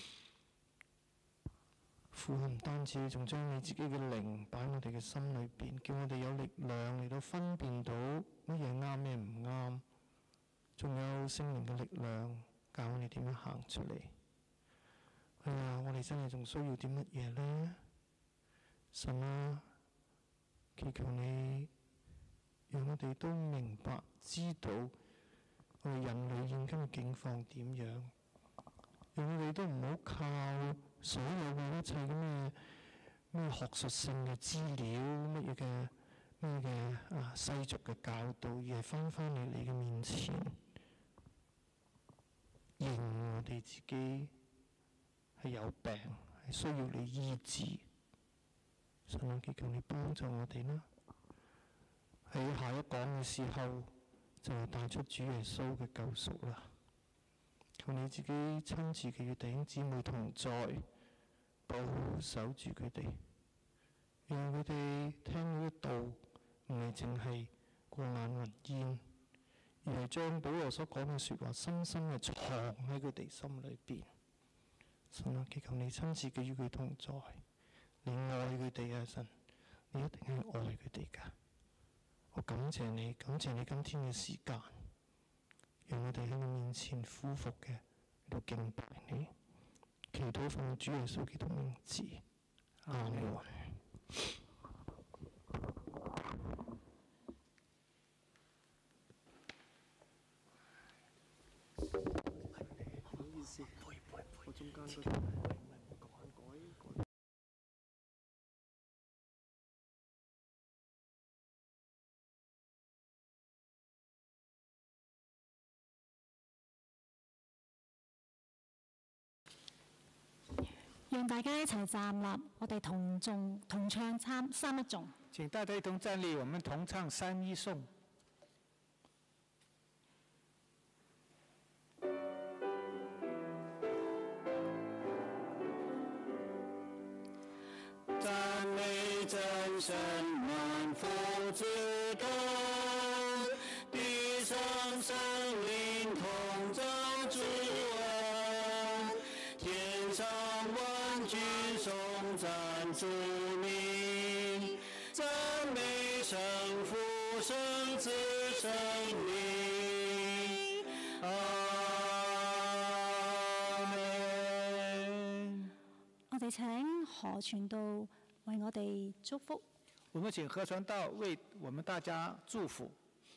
父唔單止，仲將你自己嘅靈擺喺我哋嘅心裏邊，叫我哋有力量嚟到分辨到乜嘢啱，咩唔啱。仲有聖靈嘅力量教我哋點樣行出嚟。係啊，我哋真係仲需要啲乜嘢呢？神啊，祈求你讓我哋都明白知道我哋人類現今嘅境況點樣，讓我哋都唔好靠所有嘅一切嘅咩咩學術性嘅資料，乜嘢嘅咩嘅啊世俗嘅教導，而係翻返嚟你嘅面前，認我哋自己係有病，係需要你醫治。神啊，祈求你幫助我哋啦。喺下一講嘅時候，就係帶出主耶穌嘅救贖啦。求你自己親自嘅與弟兄姊妹同在，保守住佢哋，讓佢哋聽呢道唔係淨係過眼雲煙，而係將保羅所講嘅説話深深嘅藏喺佢哋心裏邊。神啊，祈求你親自嘅與佢同在，你愛佢哋啊，神，你一定係愛佢哋㗎。我感謝你，感謝你今天嘅時間，讓我哋喺你面前俯伏嘅嚟到敬拜你，祈禱奉主耶穌基督名字，阿門。唔好意思，我中間嗰度。 讓大家一齊站立，我哋同頌同唱三三一頌。 請大家一同站立，我們同唱三一頌。 讚美真神萬福之根，地上生靈同造之恩，天上萬軍頌讚主名，讚美聖父聖子聖靈。阿門。 我哋請何傳道為我哋祝福。 我們請何傳道為我們大家祝福。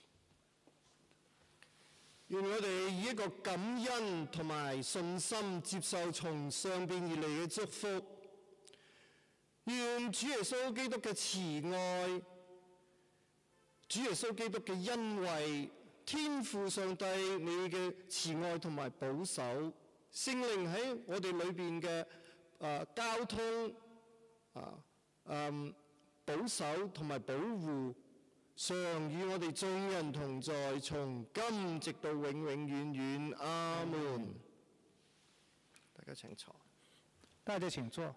願我哋以一個感恩同埋信心接受從上邊而嚟嘅祝福。願主耶穌基督嘅慈愛、主耶穌基督嘅恩惠、天父上帝你嘅慈愛同埋保守，聖靈喺我哋裏邊嘅誒交通啊誒保守同埋保護，常與我哋眾人同在，從今直到永永遠遠。阿門。大家請坐。 大家請坐。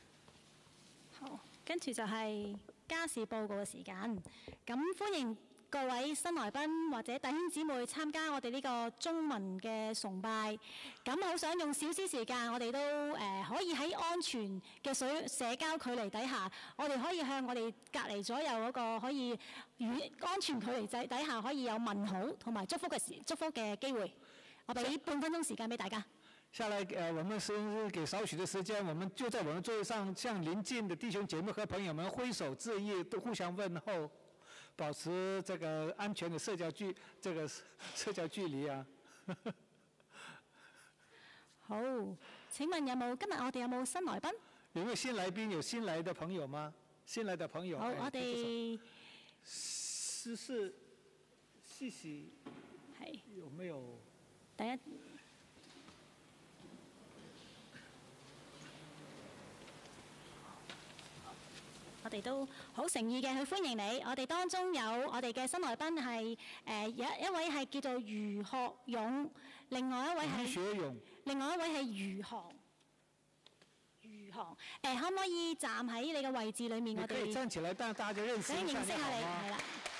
好，跟住就係家事報告嘅時間。咁歡迎各位新來賓或者弟兄姊妹參加我哋呢個中文嘅崇拜，咁好想用少少時間，我哋都誒、呃、可以喺安全嘅水社交距離底下，我哋可以向我哋隔離左右嗰個可以與安全距離底底下可以有問好同埋祝福嘅時祝福嘅機會。我俾半分鐘時間俾大家。 下來，呃，我們是給少許的時間，我們就在我們座位上向鄰近的弟兄姐妹和朋友們揮手致意，都互相問候，保持這個安全的社交距，這個社交距離啊。 好，請問有冇今日我哋有冇新來賓？ 有沒有新來賓？有新來的朋友嗎？新來的朋友。 好， 哎、 我哋試試試試係有沒有？ 第一。我哋都好誠意嘅去歡迎你。我哋當中有我哋嘅新來賓係誒有一位係叫做余學勇，另外一位係余學勇， 另外一位係余航。余航誒，可唔可以站喺你嘅位置裏面？我哋可以站起來，讓大家認識一下想認識下你，係啦。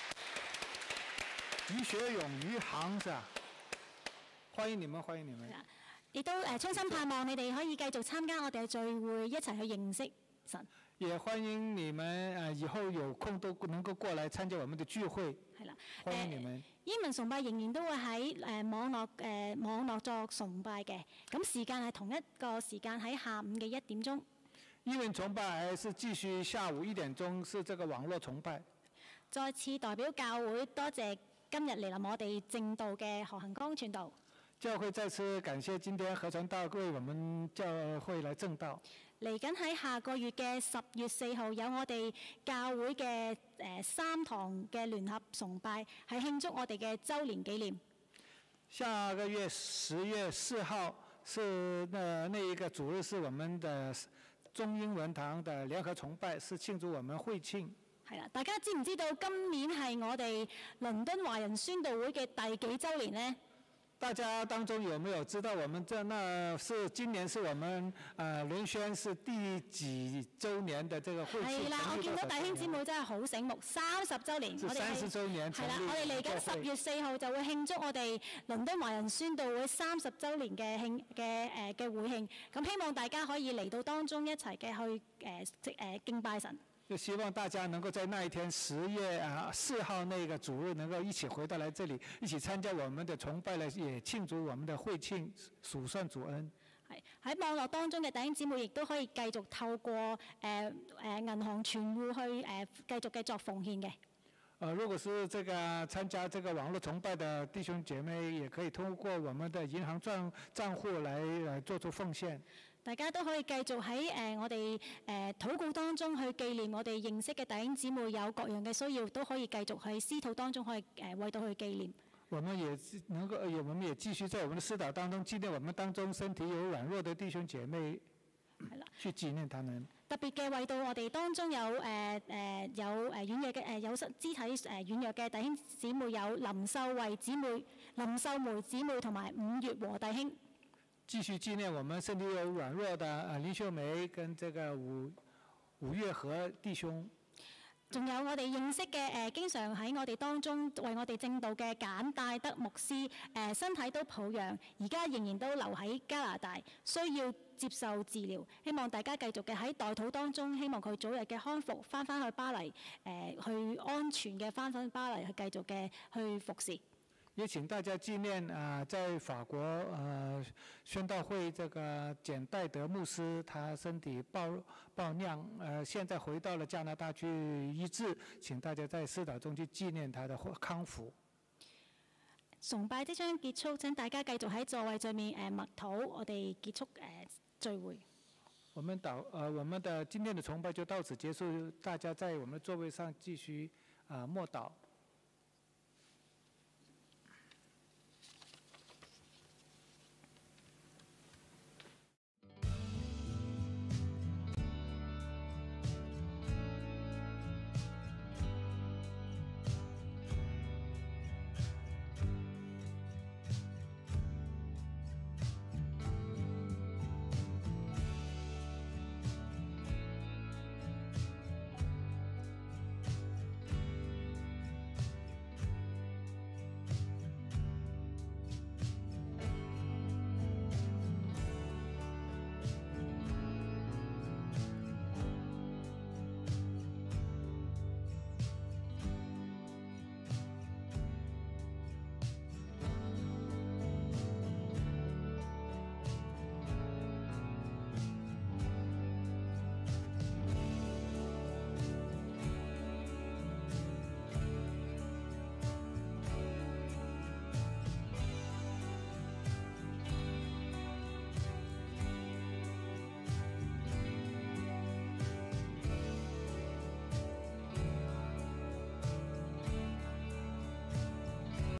余學勇、余航是吧？歡迎你們，歡迎你們。 亦都誒衷心盼望你哋可以繼續參加我哋嘅聚會，一齊去認識神。 也歡迎你們誒，以後有空都能夠過來參加我們的聚會。 係啦， 歡迎你們。 英文崇拜仍然都會喺誒網絡誒網絡作崇拜嘅，咁時間係同一個時間喺下午嘅一點鐘。 英文崇拜還是繼續下午一點鐘，是這個網絡崇拜。 再次代表教會多謝今日嚟臨我哋正道嘅何恒光傳道。 教會再次感謝今天何傳道為我們教會來正道。 嚟緊喺下個月嘅十月四號有我哋教會嘅誒、呃、三堂嘅聯合崇拜，係慶祝我哋嘅週年紀念。 下個月十月四號是那那一個主日，是我們的中英文堂的聯合崇拜，是慶祝我們會慶。 係啦，大家知唔知道今年係我哋倫敦華人宣道會嘅第幾週年呢？ 大家當中有沒有知道我們這那是今年是我們呃倫宣是第幾週年的這個會慶？ 係啦，我見到弟兄姊妹真係好醒目，三十週年，我哋三十週年係啦，我哋嚟緊十月四號就會慶祝我哋倫敦華人宣道會三十週年嘅慶嘅誒嘅會慶，咁希望大家可以嚟到當中一齊嘅去誒即誒敬拜神。 就希望大家能夠在那一天十月啊四號那個主日，能夠一起回到來這裡，一起參加我們的崇拜，來也慶祝我們的會慶，數算主恩。 係喺網絡當中嘅弟兄姊妹，亦都可以繼續透過誒誒銀行存戶去誒繼續嘅作奉獻嘅。 呃，如果是這個參加這個網絡崇拜的弟兄姐妹，也可以通過我們的銀行帳帳戶來呃做出奉獻。 大家都可以繼續喺誒、呃、我哋誒、呃、禱告當中去紀念我哋認識嘅弟兄姊妹，有各樣嘅需要，都可以繼續喺私禱當中可以誒、呃、為到去紀念。 我們也能夠，我們也繼續在我們的私禱當中紀念我們當中身體有軟弱的弟兄姐妹， 係啦， 去紀念他們。 特別嘅為到我哋當中有誒誒、呃呃、有誒軟弱嘅誒有肢體誒軟弱嘅弟兄姊妹，有林秀慧姊妹、林秀梅姊妹同埋五月和弟兄。 繼續紀念我們身體有軟弱的啊林秀梅跟這個吳吳月和弟兄。 仲有我哋認識嘅誒、呃，經常喺我哋當中為我哋正道嘅簡戴德牧師，誒、呃、身體都抱恙，而家仍然都留喺加拿大，需要接受治療。希望大家繼續嘅喺代禱當中，希望佢早日嘅康復，翻返去巴黎，誒、呃、去安全嘅翻返巴黎去繼續嘅去服侍。 也請大家紀念啊、呃，在法國呃宣道會這個簡戴德牧師，他身體抱抱恙，呃現在回到了加拿大去醫治，請大家在私禱中去紀念他的康復。 崇拜即將結束，請大家繼續喺座位上面誒默禱，我哋結束誒、呃、聚會。 我們禱呃我們的今天的崇拜就到此結束，大家在我們的座位上繼續啊、呃、默禱。